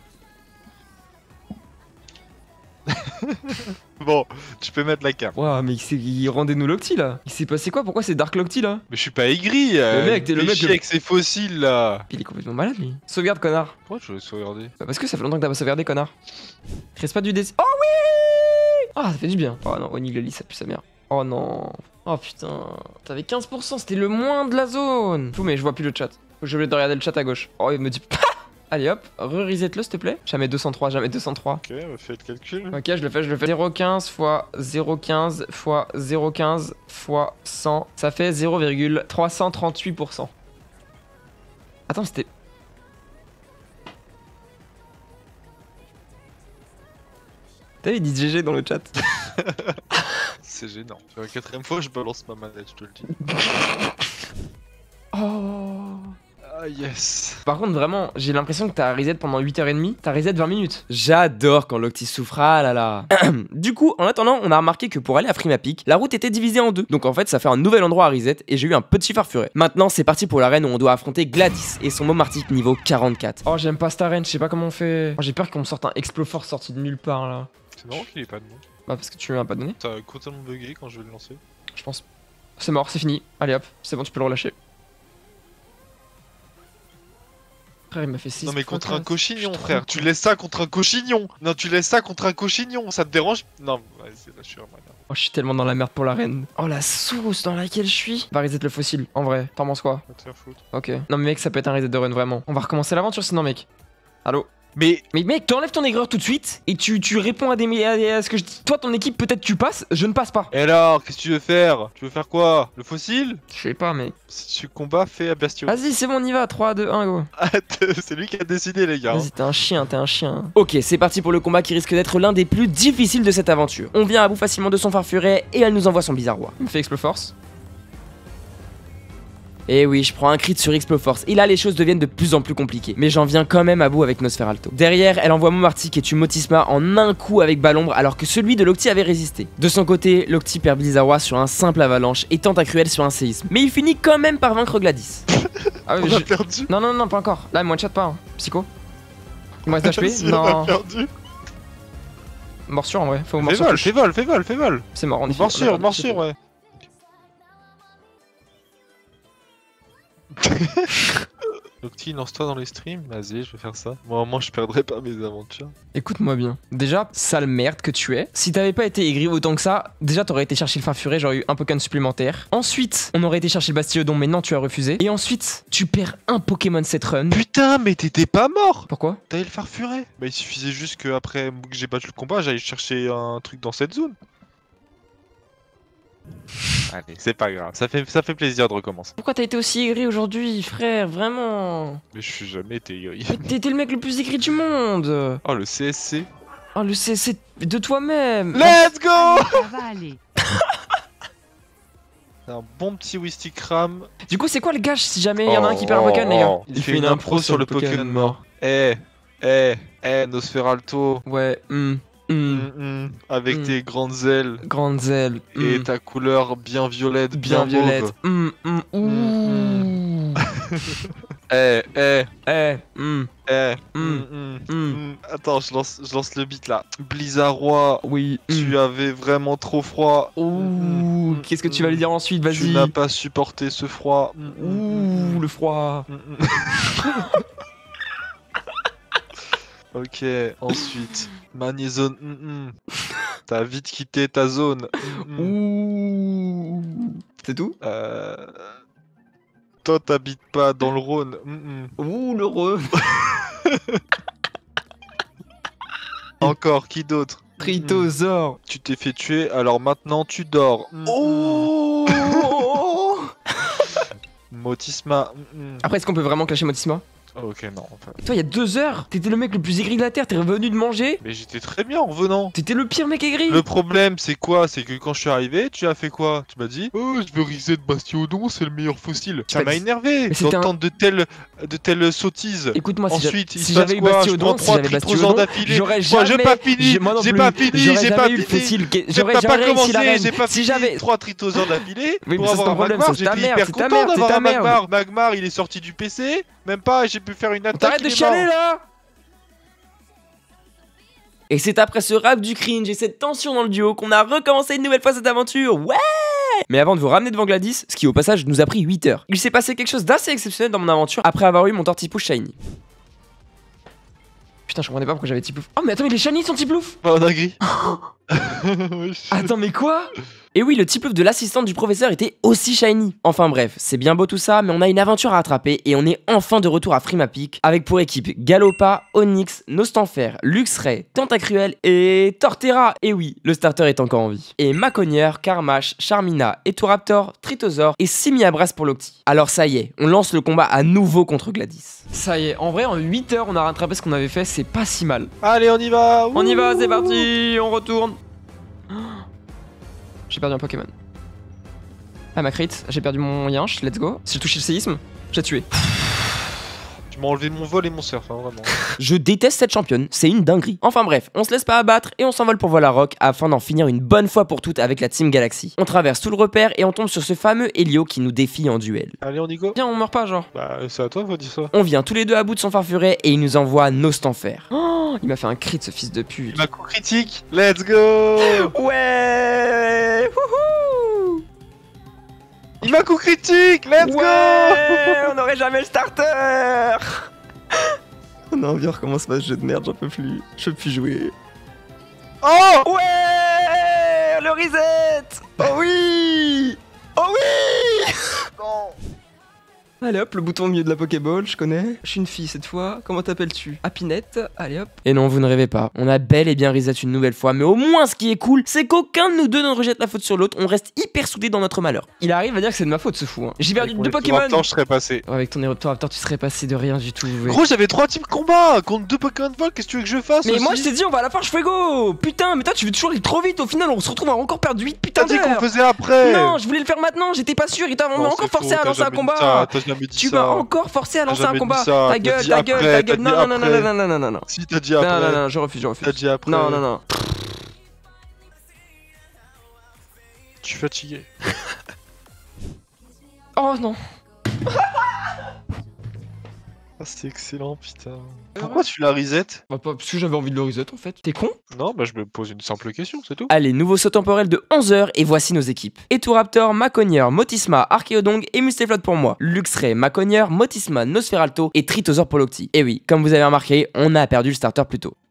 Bon, tu peux mettre la carte. Ouah, mais il rendez-nous Locti là. Il s'est passé quoi? Pourquoi c'est Dark Locti là? Mais je suis pas aigri. mec, t'es le il fait mec chier le- avec ses fossiles là. Il est complètement malade lui. Sauvegarde, connard. Pourquoi je vais sauvegarder? Bah, parce que ça fait longtemps que t'as pas sauvegardé, connard. Reste pas du dé. Oh oui! Ah, ça fait du bien. Oh non, Onigoli, ça pue sa mère. Oh non. Oh putain. T'avais 15%, c'était le moins de la zone. Fou, mais je vois plus le chat. Faut que j'ai oublié de regarder le chat à gauche. Oh, il me dit. Allez hop, re-reset-le s'il te plaît. Jamais 203, jamais 203. Ok, on va faire le calcul. Ok, je le fais. 0,15 fois 0,15 fois 0,15 fois 100. Ça fait 0,338%. Attends, c'était... T'avais dit GG dans le chat. C'est gênant. C'est la 4ème fois que je balance ma manette, je te le dis. Oh. Ah yes. Par contre, vraiment, j'ai l'impression que t'as reset pendant 8h30. T'as reset 20 minutes. J'adore quand Locti souffre, ah là là. Du coup, en attendant, on a remarqué que pour aller à Frimapic, la route était divisée en deux. Donc en fait, ça fait un nouvel endroit à reset et j'ai eu un petit farfuret. Maintenant, c'est parti pour l'arène où on doit affronter Gladys et son Momartic niveau 44. Oh, j'aime pas cette arène, je sais pas comment on fait. Oh, j'ai peur qu'on me sorte un Exploforce sorti de nulle part là. C'est marrant qu'il ait pas de nom. Bah, parce que tu m'as pas donné, T'as totalement bugué quand je vais le lancer. je pense. C'est mort, c'est fini. Allez hop, c'est bon, tu peux le relâcher. Frère, il m'a fait 6. Non mais contre un cochignon, frère. Tu laisses ça contre un cochignon. Non, tu laisses ça contre un cochignon. Ça te dérange? Non, vas-y, là, je suis vraiment... Oh, je suis tellement dans la merde pour l'arène. Oh, la sauce dans laquelle je suis. Va reset le fossile, en vrai. T'en penses quoi? Va te faire foutre. Ok. Non, mais mec, ça peut être un reset de run, vraiment. On va recommencer l'aventure sinon, mec. Allô? Mais Mais mec, t'enlèves ton aigreur tout de suite et tu réponds à ce que je dis. Toi, ton équipe, peut-être tu passes, je ne passe pas. et alors, qu'est-ce que tu veux faire? Tu veux faire quoi? Le fossile? Je sais pas, mec. Si tu combats, fais à Bastio. Vas-y, c'est bon, on y va. 3, 2, 1, go. C'est lui qui a décidé, les gars. Vas-y, t'es un chien, t'es un chien. Ok, c'est parti pour le combat qui risque d'être l'un des plus difficiles de cette aventure. On vient à bout facilement de son farfuret et elle nous envoie son bizarre roi. Il me fait Exploforce. Et oui, je prends un crit sur Exploforce, et là les choses deviennent de plus en plus compliquées. Mais j'en viens quand même à bout avec Nosferalto. Derrière, elle envoie Momarty qui tue Motisma en un coup avec Balombre alors que celui de Locti avait résisté. De son côté, Locti perd Blizzard sur un simple avalanche et Tentacruel sur un séisme. Mais il finit quand même par vaincre Gladys. Ah oui, On a perdu. Non, non, non, pas encore. Là, moi, chat pas, hein. Psycho. Il me reste HP. Si, on Non. a perdu. Morsure en vrai. Faut Fais morsure. vol, touche. fais vol, fais vol, fais vol. C'est mort, on est fini. Morsure, morsure, ouais. Locti, lance-toi dans les streams. Vas-y, je vais faire ça. Moi, au moins, je perdrai pas mes aventures. Écoute-moi bien. Déjà, sale merde que tu es. Si t'avais pas été aigri autant que ça, déjà t'aurais été chercher le Farfuret, j'aurais eu un Pokémon supplémentaire. Ensuite, on aurait été chercher le Bastiodon, mais non, tu as refusé. Et ensuite, tu perds un Pokémon cette run. Putain, mais t'étais pas mort. Pourquoi? T'allais le Farfuret. Bah, il suffisait juste que après que j'ai battu le combat, j'aille chercher un truc dans cette zone. Allez, c'est pas grave. Ça fait plaisir de recommencer. Pourquoi t'as été aussi aigri aujourd'hui, frère? Vraiment? Mais je suis jamais été aigri. Mais t'étais le mec le plus aigri du monde. Oh, le CSC. Oh, le c'est de toi-même. Let's go. Ça va aller. Un bon petit Wistikram. Du coup, c'est quoi le gage si jamais il y en a un qui perd un Pokémon, les gars? Il fait une impro sur le Pokémon mort. Nosferalto. Ouais, Avec Mm. tes grandes ailes Grandes ailes. et ta couleur bien violette, Bien violette. mauve. Ouh. Eh. Attends, je lance le beat là. Blizzard, Oui. tu avais vraiment trop froid. Ouh. Qu'est-ce que tu vas lui dire ensuite? Tu Vas-y. n'as pas supporté ce froid. Ouh, le froid. Ok, ensuite, Magnézone. T'as vite quitté ta zone. Ouh. C'est tout? Toi, t'habites pas dans le Rhône. Ouh, le re. Encore, qui d'autre? Tritosaure. Tu t'es fait tuer, alors maintenant tu dors. Oh. Motisma. Après, est-ce qu'on peut vraiment clasher Motisma? Ok, non. Enfin... Toi, il y a 2 heures, t'étais le mec le plus aigri de la terre, t'es revenu de manger. Mais j'étais très bien en revenant. T'étais le pire mec aigri. Le problème, c'est quoi? C'est que quand je suis arrivé, tu as fait quoi? Tu m'as dit, oh, je veux reset Bastiodon, c'est le meilleur fossile. Ça Bah, m'a énervé mais c'était d'entendre de telles sottises. Écoute-moi, Ensuite, il si se passe j'avais eu quoi? Je Bastiodon, prends si 3 j'avais tritrosaures Bastiodon, d'affilée. j'aurais Moi, jamais. j'ai pas fini. Moi non J'ai plus. pas fini. J'aurais J'ai jamais pas eu le fini. fossile. J'ai J'aurais pas jamais réussi la commencé. reine. J'ai pas Si fini j'avais. 3 tritrosaures d'affilée. Oui, mais Pour ça, c'est avoir ton problème, Magmar, c'est ta j'étais merde, hyper c'est ta content merde, c'est d'avoir ta un merde. Magmar. Magmar, il est sorti du PC. Même pas, j'ai pu faire une attaque. T'arrêtes de il est chialer mort. là. Et c'est après ce rap du cringe et cette tension dans le duo qu'on a recommencé une nouvelle fois cette aventure. Ouais. Mais avant de vous ramener devant Gladys, ce qui au passage nous a pris 8 heures, il s'est passé quelque chose d'assez exceptionnel dans mon aventure après avoir eu mon Tortipouche Shiny. Putain, je comprenais pas pourquoi j'avais Tiplouf. Oh, mais attends, il est shiny son Tiplouf. Bah, on a gris. Attends, mais quoi? Et oui, le Tiplouf de l'assistante du professeur était aussi shiny. Enfin bref, c'est bien beau tout ça, mais on a une aventure à rattraper et on est enfin de retour à Frimapic avec pour équipe Galopa, Onyx, Nostanfer, Luxray, Tentacruel et Torterra. Et oui, le starter est encore en vie. Et Maconière, Karmash, Charmina, Etoraptor, Tritosaur et Simiabras pour l'Octi. Alors ça y est, on lance le combat à nouveau contre Gladys. Ça y est, en vrai, en 8 heures, on a rattrapé ce qu'on avait fait, c'est pas si mal. Allez, on y va. On y va, c'est parti, on retourne. J'ai perdu un Pokémon. Ah, ma crit, j'ai perdu mon Yinche, let's go. Si j'ai touché le séisme, j'ai tué. Tu m'as enlevé mon vol et mon surf, hein, vraiment. Je déteste cette championne, c'est une dinguerie. Enfin bref, on se laisse pas abattre et on s'envole pour Volarok afin d'en finir une bonne fois pour toutes avec la Team Galaxy. On traverse tout le repère et on tombe sur ce fameux Helio qui nous défie en duel. Allez, on y go. Viens, on meurt pas, genre. Bah, c'est à toi, faut dire ça. On vient tous les deux à bout de son Farfuret et il nous envoie Nostanfer. Oh, il m'a fait un crit, ce fils de pute. Ma coup critique. Let's go. Ouais. Wouhou. Il m'a coup critique. Let's go. On n'aurait jamais le starter. Non, viens, on recommence pas ce jeu de merde, j'en peux plus. Je peux plus jouer. Oh. Ouais, le reset. Oh oui. Oh oui. Allez hop, le bouton au milieu de la Pokéball, je connais. Je suis une fille cette fois. Comment t'appelles-tu? Happinette. Allez hop. Et non, vous ne rêvez pas. On a bel et bien reset une nouvelle fois. Mais au moins, ce qui est cool, c'est qu'aucun de nous deux ne rejette la faute sur l'autre. On reste hyper soudés dans notre malheur. Il arrive à dire que c'est de ma faute ce fou. Hein. J'ai perdu 2 Pokémon. Je serais passé. Avec ton Eruptor, tu serais passé de rien du tout. Gros, j'avais 3 types combat contre 2 Pokémon Vol. Qu'est-ce que tu veux que je fasse? Mais aussi moi je t'ai dit on va à la fin Fuego. Putain mais toi tu veux toujours aller trop vite. Au final on se retrouve à encore perdre 8 putain T'as dit d'heures. qu'on faisait après. Non je voulais le faire maintenant. J'étais pas sûr. On m'a encore forcé à lancer un combat. Tu m'as encore forcé à lancer un combat. Ta gueule, ta gueule, ta gueule. Non non non non non non non non. Si t'as dit après. Non non non je refuse. T'as dit après. Non non non. Je suis fatigué. Oh non. Ah, c'est excellent, putain. Pourquoi tu la reset? Bah pas parce que j'avais envie de le reset en fait. T'es con? Non, bah je me pose une simple question, c'est tout. Allez, nouveau saut temporel de 11h et voici nos équipes. Eturaptor, Maconier, Motisma, Archeodong et Mustéflotte pour moi. Luxray, Maconier, Motisma, Nosferalto et Tritosaur pour Locti. Et oui, comme vous avez remarqué, on a perdu le starter plus tôt.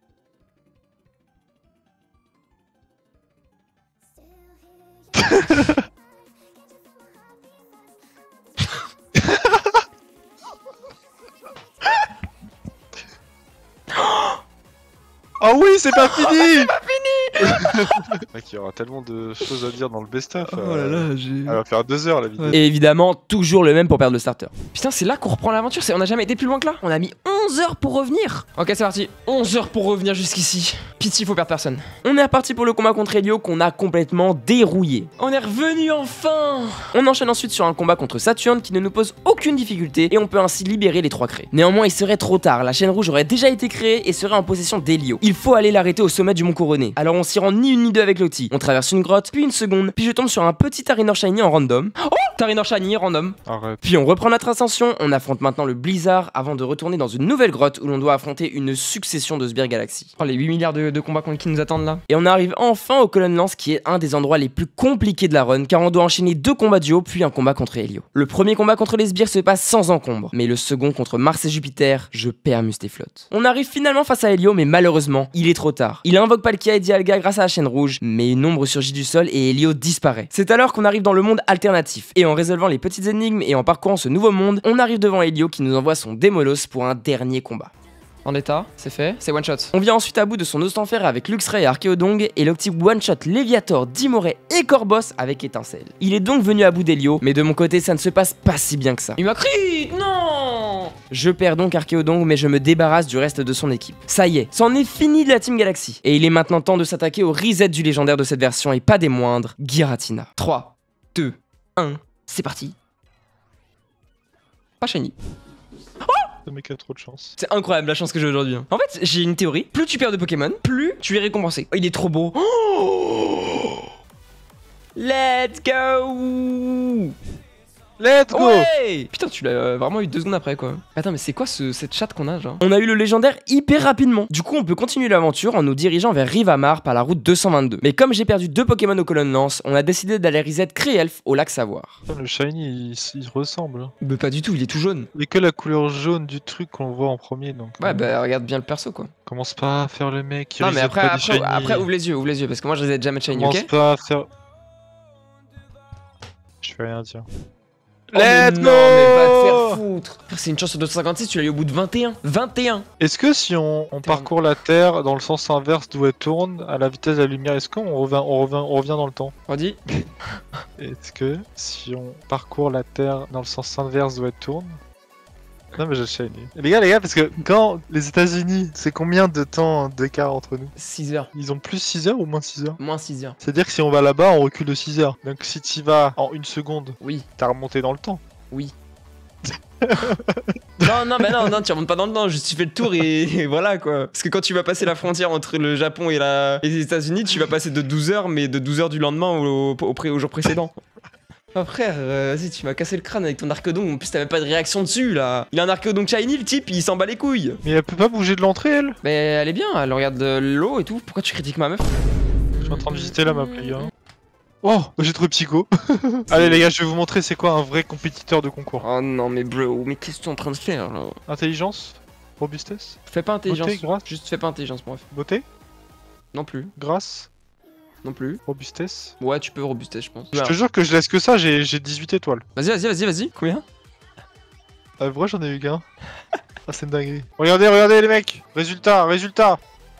Ah oui, c'est pas fini. C'est pas fini. Mec, il y aura tellement de choses à dire dans le best-of. Oh là là, elle va faire 2 heures la vidéo. Et évidemment, toujours le même pour perdre le starter. Putain, c'est là qu'on reprend l'aventure, on a jamais été plus loin que là. On a mis 11 heures pour revenir. Ok, c'est parti. 11 heures pour revenir jusqu'ici. Pitié, faut perdre personne. On est reparti pour le combat contre Helio qu'on a complètement dérouillé. On est revenu enfin. On enchaîne ensuite sur un combat contre Saturne qui ne nous pose aucune difficulté et on peut ainsi libérer les 3 craies. Néanmoins, il serait trop tard, la chaîne rouge aurait déjà été créée et serait en possession d'Helio. Il faut aller l'arrêter au sommet du mont couronné. Alors on s'y rend ni une ni deux avec Locti. On traverse une grotte, puis une seconde, puis je tombe sur un petit Tarinor Shiny en random. Oh, Tarinor Shiny random. Arrête. Puis on reprend notre ascension, on affronte maintenant le Blizzard avant de retourner dans une nouvelle grotte où l'on doit affronter une succession de sbires galaxies. Oh les 8 milliards de combats qui nous attendent là. Et on arrive enfin au Colonne Lance qui est un des endroits les plus compliqués de la run car on doit enchaîner 2 combats duo puis un combat contre Helio. Le premier combat contre les sbires se passe sans encombre, mais le second contre Mars et Jupiter, je perds Mustéflotte. On arrive finalement face à Helio mais malheureusement, il est trop tard. Il invoque Palkia et Dialga grâce à la chaîne rouge, mais une ombre surgit du sol et Helio disparaît. C'est alors qu'on arrive dans le monde alternatif, et en résolvant les petites énigmes et en parcourant ce nouveau monde, on arrive devant Helio qui nous envoie son Démolos pour un dernier combat. En état, c'est fait, c'est one shot. On vient ensuite à bout de son Ostanfer avec Luxray et Archeodong, et Locti one shot Léviator, Dimoré et Corboss avec Étincelle. Il est donc venu à bout d'Helio, mais de mon côté ça ne se passe pas si bien que ça. Il m'a crié, non. Je perds donc Archeodong, mais je me débarrasse du reste de son équipe. Ça y est, c'en est fini de la Team Galaxy. Et il est maintenant temps de s'attaquer au reset du légendaire de cette version, et pas des moindres, Giratina. 3, 2, 1, c'est parti. Pas shiny. Ce mec a trop de chance. C'est incroyable la chance que j'ai aujourd'hui. En fait, j'ai une théorie. Plus tu perds de Pokémon, plus tu es récompensé. Oh, il est trop beau. Oh, let's go. Let's go. Ouais. Putain, tu l'as vraiment eu 2 secondes après quoi. Attends, mais c'est quoi cette chatte qu'on a genre? On a eu le légendaire hyper rapidement. Du coup, on peut continuer l'aventure en nous dirigeant vers Rivamar par la route 222. Mais comme j'ai perdu 2 Pokémon au Colonne Lance, on a décidé d'aller reset Créelf au lac Savoir. Le shiny, il ressemble. Mais pas du tout, il est tout jaune. Il y a que la couleur jaune du truc qu'on voit en premier donc. Ouais, bah regarde bien le perso quoi. Commence pas à faire le mec qui non, mais reset pas des shiny. après ouvre les yeux, parce que moi je reset jamais de shiny, Commence ok? pas à faire. Je fais rien dire. Oh, Let's mais go. non, mais va te faire foutre. C'est une chance sur 256, tu l'as eu au bout de 21. 21. Est-ce que si on parcourt la Terre dans le sens inverse d'où elle tourne, à la vitesse de la lumière, est-ce qu'on revient dans le temps? Redis. Est-ce que si on parcourt la Terre dans le sens inverse d'où elle tourne... Non mais j'ai shiny. Les gars, parce que quand les États-Unis, c'est combien de temps d'écart entre nous? 6 heures. Ils ont plus 6 heures ou moins 6 heures? Moins 6 heures. C'est-à-dire que si on va là-bas, on recule de 6 heures. Donc si tu vas en 1 seconde, Oui. t'as remonté dans le temps. Oui. non, tu remontes pas dans le temps, juste tu fais le tour et voilà quoi. Parce que quand tu vas passer la frontière entre le Japon et les États-Unis, tu vas passer de 12 heures, mais de 12 heures du lendemain au jour précédent. Oh frère, vas-y, tu m'as cassé le crâne avec ton Archeodong, en plus t'as même pas de réaction dessus là. Il a un Archeodong shiny le type, il s'en bat les couilles. Mais elle peut pas bouger de l'entrée elle? Mais elle est bien, elle regarde l'eau et tout, pourquoi tu critiques ma meuf? Je suis en train de visiter la map les gars. Oh, j'ai trouvé psycho. Allez les gars, je vais vous montrer c'est quoi un vrai compétiteur de concours. Oh non mais bro, mais qu'est-ce que tu es en train de faire là? Intelligence? Robustesse? Fais pas intelligence, Beauté, grâce? juste fais pas intelligence mon ref. Beauté? Non plus, Grâce? non plus. Robustesse? Ouais, tu peux robustesse je pense. Je te jure que je laisse que ça, j'ai 18 étoiles. Vas-y. Combien? Pourquoi j'en ai eu qu'un? Ah, c'est une dinguerie. Regardez, regardez les mecs. Résultat, résultat.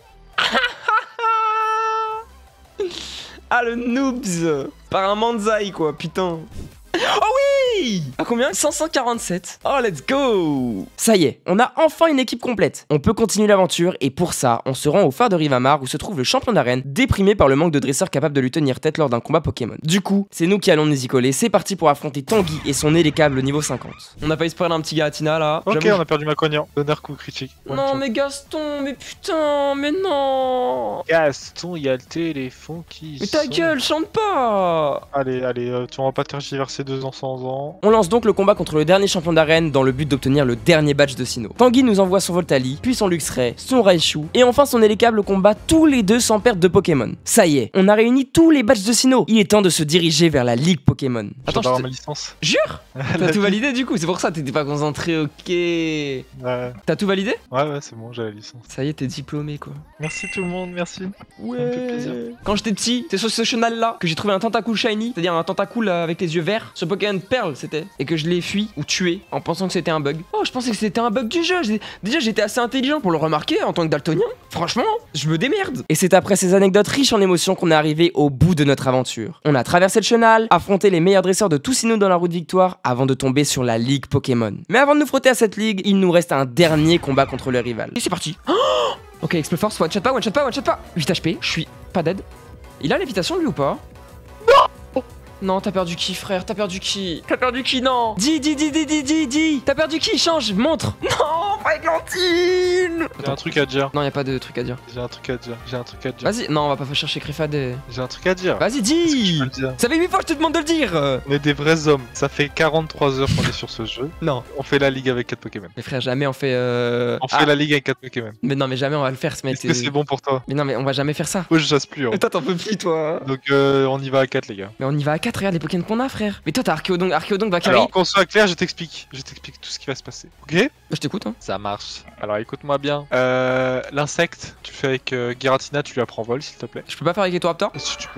Ah le noobs. Par un manzai quoi, putain. Oh oui. À combien? 547. Oh let's go. Ça y est, on a enfin une équipe complète. On peut continuer l'aventure et pour ça, on se rend au phare de Rivamar où se trouve le champion d'arène, déprimé par le manque de dresseurs capables de lui tenir tête lors d'un combat Pokémon. Du coup, c'est nous qui allons nous y coller. C'est parti pour affronter Tanguy et son élécable niveau 50. On a failli se prendre un petit Giratina là. Ok, J'avoue, on a perdu ma cognant. Donner coup critique. Non mais Gaston, mais putain, mais non. Gaston, il y a le téléphone qui. Mais ta gueule, chante pas. Allez, allez, tu vas pas tergiverser 200 ans. On lance donc le combat contre le dernier champion d'arène dans le but d'obtenir le dernier badge de Sinnoh. Tanguy nous envoie son Voltali, puis son Luxray, son Raichu, et enfin son élécable au combat tous les deux sans perte de Pokémon. Ça y est, on a réuni tous les badges de Sinnoh. Il est temps de se diriger vers la Ligue Pokémon. Attends, J'adore je te- ma licence. Jure. T'as tout validé du coup, c'est pour ça t'étais pas concentré, ok. Ouais, T'as tout validé? ouais, c'est bon, j'ai la licence. Ça y est, t'es diplômé quoi. Merci tout le monde, merci. Ouais. Ça me fait plaisir. Quand j'étais petit, c'est sur ce chenal là que j'ai trouvé un tentacule shiny, c'est-à-dire un tentacule avec les yeux verts. Ce Pokémon Pearl c'était. Et que je l'ai fui ou tué en pensant que c'était un bug. Oh, je pensais que c'était un bug du jeu. Déjà, j'étais assez intelligent pour le remarquer en tant que daltonien. Franchement, je me démerde. Et c'est après ces anecdotes riches en émotions qu'on est arrivé au bout de notre aventure. On a traversé le chenal, affronté les meilleurs dresseurs de tous Sinnoh dans la route de victoire avant de tomber sur la Ligue Pokémon. Mais avant de nous frotter à cette ligue, il nous reste un dernier combat contre le rival. Et c'est parti. Oh ok, Explode Force, one shot pas, one shot pas, one shot pas. 8 HP, je suis pas dead. Il a l'évitation lui ou pas? Non, t'as perdu qui, frère? T'as perdu qui? T'as perdu qui? Non. Dis. T'as perdu qui? Change, montre. Non, pas Églantine. J'ai un truc à dire. Non, y a pas de truc à dire. J'ai un truc à dire. J'ai un truc à dire. Vas-y, non, on va pas chercher Crifad. J'ai un truc à dire. Vas-y, Je dis. peux le dire. Ça fait 8 fois que je te demande de le dire. On est des vrais hommes. Ça fait 43 heures qu'on est sur ce jeu. Non. On fait la ligue avec 4 Pokémon. Mais frère, jamais on fait. On fait la ligue avec 4 Pokémon. Mais non, mais jamais on va le faire, ce mec. Est-ce que c'est bon pour toi? Mais non, mais on va jamais faire ça. Moi je chasse plus. Hein. Mais toi, t'en peux plus, toi. Donc on y va à 4 les gars. Mais on y va à 4, regarde les Pokémon qu'on a, frère. Mais toi, t'as Archeodon va carry. Alors qu'on soit clair, je t'explique. Je t'explique tout ce qui va se passer. Ok? Je t'écoute, hein. Ça marche. Alors écoute-moi bien. L'insecte, tu le fais avec Giratina, tu lui apprends vol s'il te plaît. Je peux pas faire avec Raptor. Si tu peux.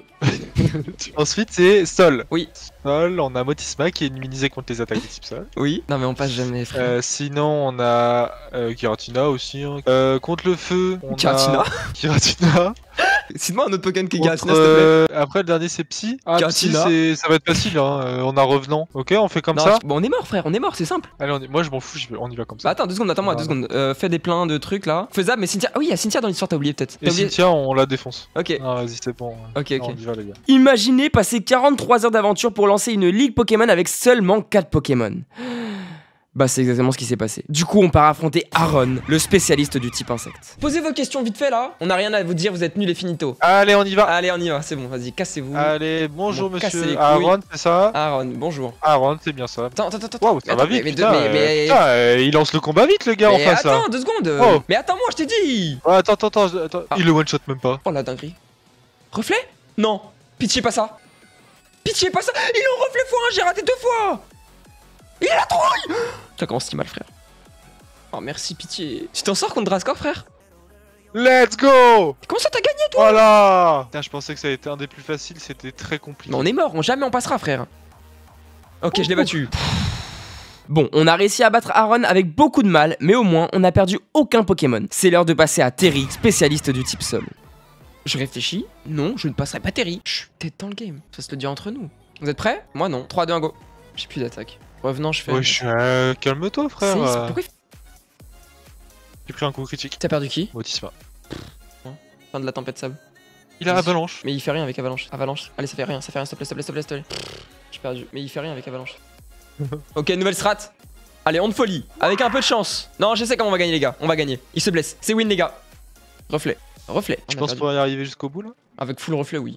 Ensuite c'est Sol. Oui. Sol, on a Motisma qui est immunisé contre les attaques de type Sol. Oui. Non, mais on passe jamais, frère. Sinon on a Giratina aussi. Hein. Contre le feu, on Giratina. a Giratina. Cite-moi un autre Pokémon qui est Contre, Giratina, s'il te plaît. après le dernier c'est Psy. Ah Psy Giratina. ça va être facile hein. On a revenant. Ok, on fait comme Non, ça. bon, on est mort, frère, on est mort, c'est simple. Allez, moi je m'en fous, on y va comme Bah ça. attends, 2 secondes, attends-moi, 2 secondes. Fais des pleins de trucs là. Faisable, mais Cynthia. Ah oui, il y a Cynthia dans l'histoire, t'as oublié peut-être. Et T'as oublié. Cynthia, on la défonce. Ok, Non, vas-y, c'est bon. ok, Non, ok. on y va les gars. Imaginez passer 43 heures d'aventure pour lancer une ligue Pokémon avec seulement 4 Pokémon. Bah c'est exactement ce qui s'est passé. Du coup on part affronter Aaron, le spécialiste du type insecte. Posez vos questions vite fait là. On a rien à vous dire, vous êtes nuls et finito. Allez, on y va. Allez, on y va, c'est bon, vas-y, cassez-vous. Allez, bonjour Bon, cassez les monsieur. couilles. Aaron, c'est ça? Aaron, bonjour. Aaron, c'est bien ça. Attends. Waouh, ça va Attends, vite. mais- Putain, mais- putain, il lance le combat vite, le gars, en Mais face là. attends, 2 secondes. Oh. Mais attends-moi, je t'ai dit. Ouais, attends. Ah. Il le one shot même pas. Oh la dinguerie. Reflet? Non. Pitié, pas ça. Pitié, pas ça. Il est en reflet x1, j'ai raté 2 fois. Il a la trouille. Ça commence si mal, frère. Oh merci, pitié. Tu t'en sors contre Drascore, frère? Let's go! Comment ça t'as gagné, toi? Voilà! Putain, je pensais que ça a été un des plus faciles, c'était très compliqué. Mais on est mort, jamais on passera, frère. Ok, je l'ai battu. Bon, on a réussi à battre Aaron avec beaucoup de mal, mais au moins on n'a perdu aucun Pokémon. C'est l'heure de passer à Terry, spécialiste du type sol. Je réfléchis. Non, je ne passerai pas Terry. Chut, t'es dans le game. Ça se le dit entre nous. Vous êtes prêts? Moi non. 3, 2, 1, go. J'ai plus d'attaque. Revenant, je fais. Wesh, calme-toi, frère. Séisme. Pourquoi J'ai pris un coup critique. t'as perdu qui? Motisma. Fin de la tempête sable. Il a avalanche. Mais il fait rien avec Avalanche. Avalanche. Allez, ça fait rien, s'il te plaît, s'il te plaît. J'ai perdu. Mais il fait rien avec Avalanche. Ok, nouvelle strat. Allez, on de folie. Avec un peu de chance. Non, je sais comment on va gagner, les gars. On va gagner. Il se blesse. C'est win, les gars. Reflet. Reflet. Tu On a penses perdu. pouvoir y arriver jusqu'au bout là? Avec full reflet, oui.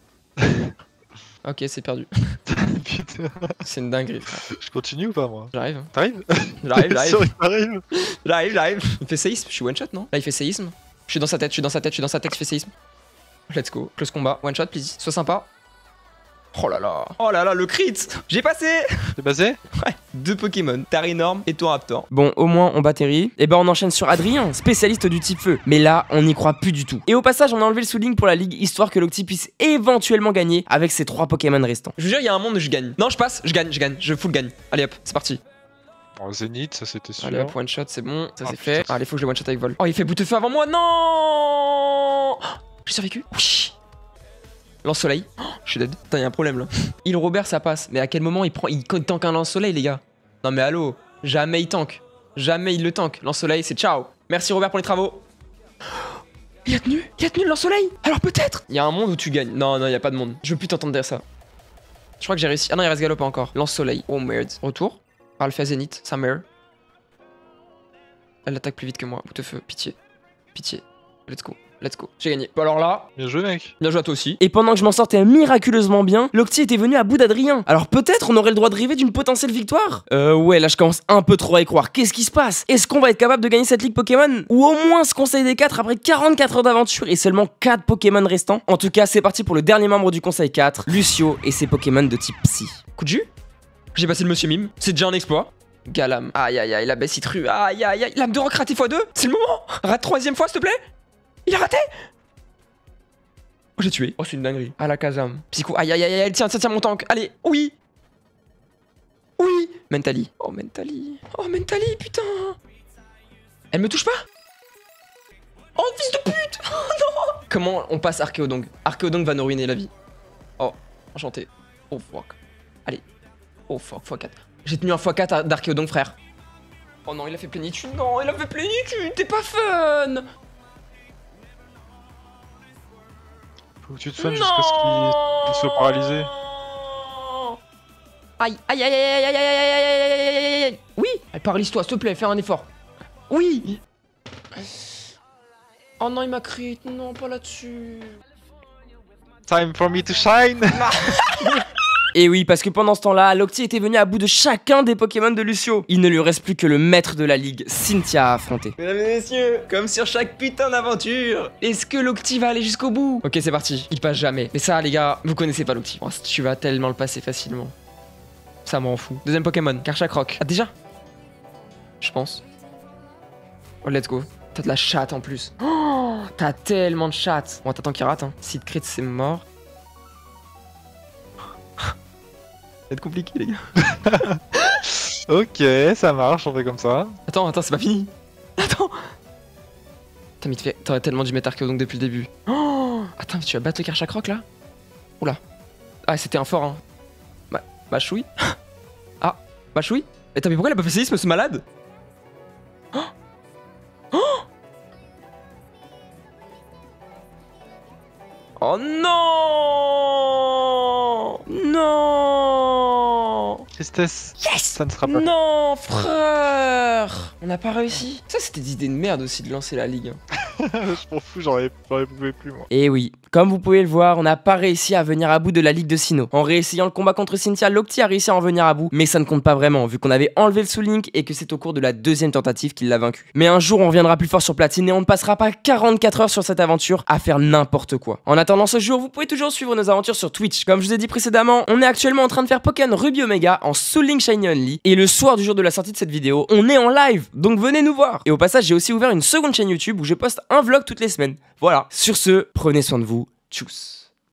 Ok, c'est perdu. Putain, C'est une dinguerie, frère. je continue ou pas moi? J'arrive. T'arrives? J'arrive, T'es sûr qu'il arrive? J'arrive. Il fait séisme. Je suis one shot, non? Là, il fait séisme. Je suis dans sa tête, il fait séisme. Let's go. Close combat. One shot, please. Sois sympa. Oh là là, le crit. J'ai passé. T'es basé? Ouais. 2 Pokémon. Tarinorm et Toraptor. Bon, au moins on bat Terry. Et ben on enchaîne sur Adrien, spécialiste du type feu. Mais là, on n'y croit plus du tout. Et au passage, on a enlevé le souligne pour la ligue, histoire que Locti puisse éventuellement gagner avec ses 3 Pokémon restants. Je vous jure, il y a un monde où je gagne. Non, je passe, je gagne. Je full gagne. Allez hop, c'est parti. Oh, Zénith, ça c'était sûr. Allez hop, one shot, c'est bon, ça Ah, c'est fait. putain. Allez, faut que je le one shot avec vol. Oh, il fait bout de feu avant moi, non. J'ai survécu. Oui. Lance-soleil. Oh, je suis dead. Putain, y'a un problème là. Il Robert, ça passe. Mais à quel moment il tank un lance-soleil, les gars? Non, mais allô, jamais il tank. Jamais il le tank. Lance-soleil, c'est ciao. Merci Robert pour les travaux. Il a tenu le lance-soleil. Alors peut-être. Il y a un monde où tu gagnes. Non, non, il y a pas de monde. Je veux plus t'entendre dire ça. Je crois que j'ai réussi. Ah non, il reste galop encore. Lance-soleil. Oh merde. Retour. Alpha Zénith. Sa mère. Elle attaque plus vite que moi. Bout de feu. Pitié. Pitié. Let's go. Let's go. J'ai gagné. Alors là, Bien joué, mec. bien joué à toi aussi. Et pendant que je m'en sortais miraculeusement bien, Locti était venu à bout d'Adrien. Alors peut-être on aurait le droit de rêver d'une potentielle victoire. Ouais, là je commence un peu trop à y croire. Qu'est-ce qui se passe? Est-ce qu'on va être capable de gagner cette ligue Pokémon? Ou au moins ce conseil des 4 après 44 heures d'aventure et seulement 4 Pokémon restants? En tout cas, c'est parti pour le dernier membre du conseil 4, Lucio et ses Pokémon de type Psy. Coup de jus. J'ai passé le monsieur mime. C'est déjà un exploit. Galam. Aïe aïe aïe, la baisse citru. Aïe aïe aïe. Lame de roc raté x2. C'est le moment. Rate troisième fois, s'il te plaît. Il a raté. Oh, j'ai tué. Oh, c'est une dinguerie. À la Kazam. Psycho. Aïe aïe aïe aïe. Tiens, tiens, tiens, mon tank. Allez. Oui. Oui. Mentally. Oh, Mentally. Oh, Mentally, putain. Elle me touche pas. Oh, fils de pute. Oh non. Comment on passe Archéodong? Archéodong va nous ruiner la vie. Oh, enchanté. Oh, fuck. Allez. Oh, fuck, x4. J'ai tenu un x4 d'Archéodong, frère. Oh non, il a fait plénitude. Non, il a fait plénitude. T'es pas fun. Faut que tu te soignes jusqu'à ce qu'il soit paralysé. Aïe, aïe, aïe, aïe, aïe, aïe, aïe, aïe, aïe, aïe, aïe, aïe. Oui. Allez, paralyse-toi, s'il te plaît, fais un effort. Oui. Oh non, il m'a crit. Non, pas là-dessus. Time for me to shine. Et oui, parce que pendant ce temps-là, Locti était venu à bout de chacun des Pokémon de Lucio. Il ne lui reste plus que le maître de la ligue, Cynthia, à affronter. Mesdames et messieurs, comme sur chaque putain d'aventure, est-ce que Locti va aller jusqu'au bout? Ok, c'est parti. Il passe jamais. Mais ça, les gars, vous connaissez pas Locti. Oh, tu vas tellement le passer facilement. Ça m'en fout. Deuxième Pokémon, Karchakroc. Ah, déjà? Je pense. Oh, let's go. T'as de la chatte en plus. Oh, t'as tellement de chatte. Bon, t'attends qu'il rate, hein. Si te crit, c'est mort. Ça va être compliqué, les gars. Ok, ça marche, on fait comme ça. Attends, attends, c'est pas fini. Attends. Putain, mais t'aurais tellement dû mettre Archéodong depuis le début. Oh, attends, mais tu vas battre le Karchakroc là? Oula. Ah, c'était un fort, hein. Bachouille. Ah, Bachouille. Attends, mais pourquoi il a pas fait séisme, ce malade? Oh. Oh. Oh non. Non. Tristesse. Yes. Ça ne sera pas. Non, frère. On n'a pas réussi. Ça, c'était des idées de merde aussi de lancer la ligue. Je m'en fous, j'aurais pouvais plus moi. Et oui, comme vous pouvez le voir, on n'a pas réussi à venir à bout de la ligue de Sinnoh. En réessayant le combat contre Cynthia, Locti a réussi à en venir à bout, mais ça ne compte pas vraiment, vu qu'on avait enlevé le Soul Link et que c'est au cours de la deuxième tentative qu'il l'a vaincu. Mais un jour, on reviendra plus fort sur Platine et on ne passera pas 44 heures sur cette aventure à faire n'importe quoi. En attendant ce jour, vous pouvez toujours suivre nos aventures sur Twitch. Comme je vous ai dit précédemment, on est actuellement en train de faire Pokémon Ruby Omega en Soul Link Shiny Only, et le soir du jour de la sortie de cette vidéo, on est en live, donc venez nous voir. Et au passage, j'ai aussi ouvert une seconde chaîne YouTube où je poste un vlog toutes les semaines. Voilà. Sur ce, prenez soin de vous. Tchuss.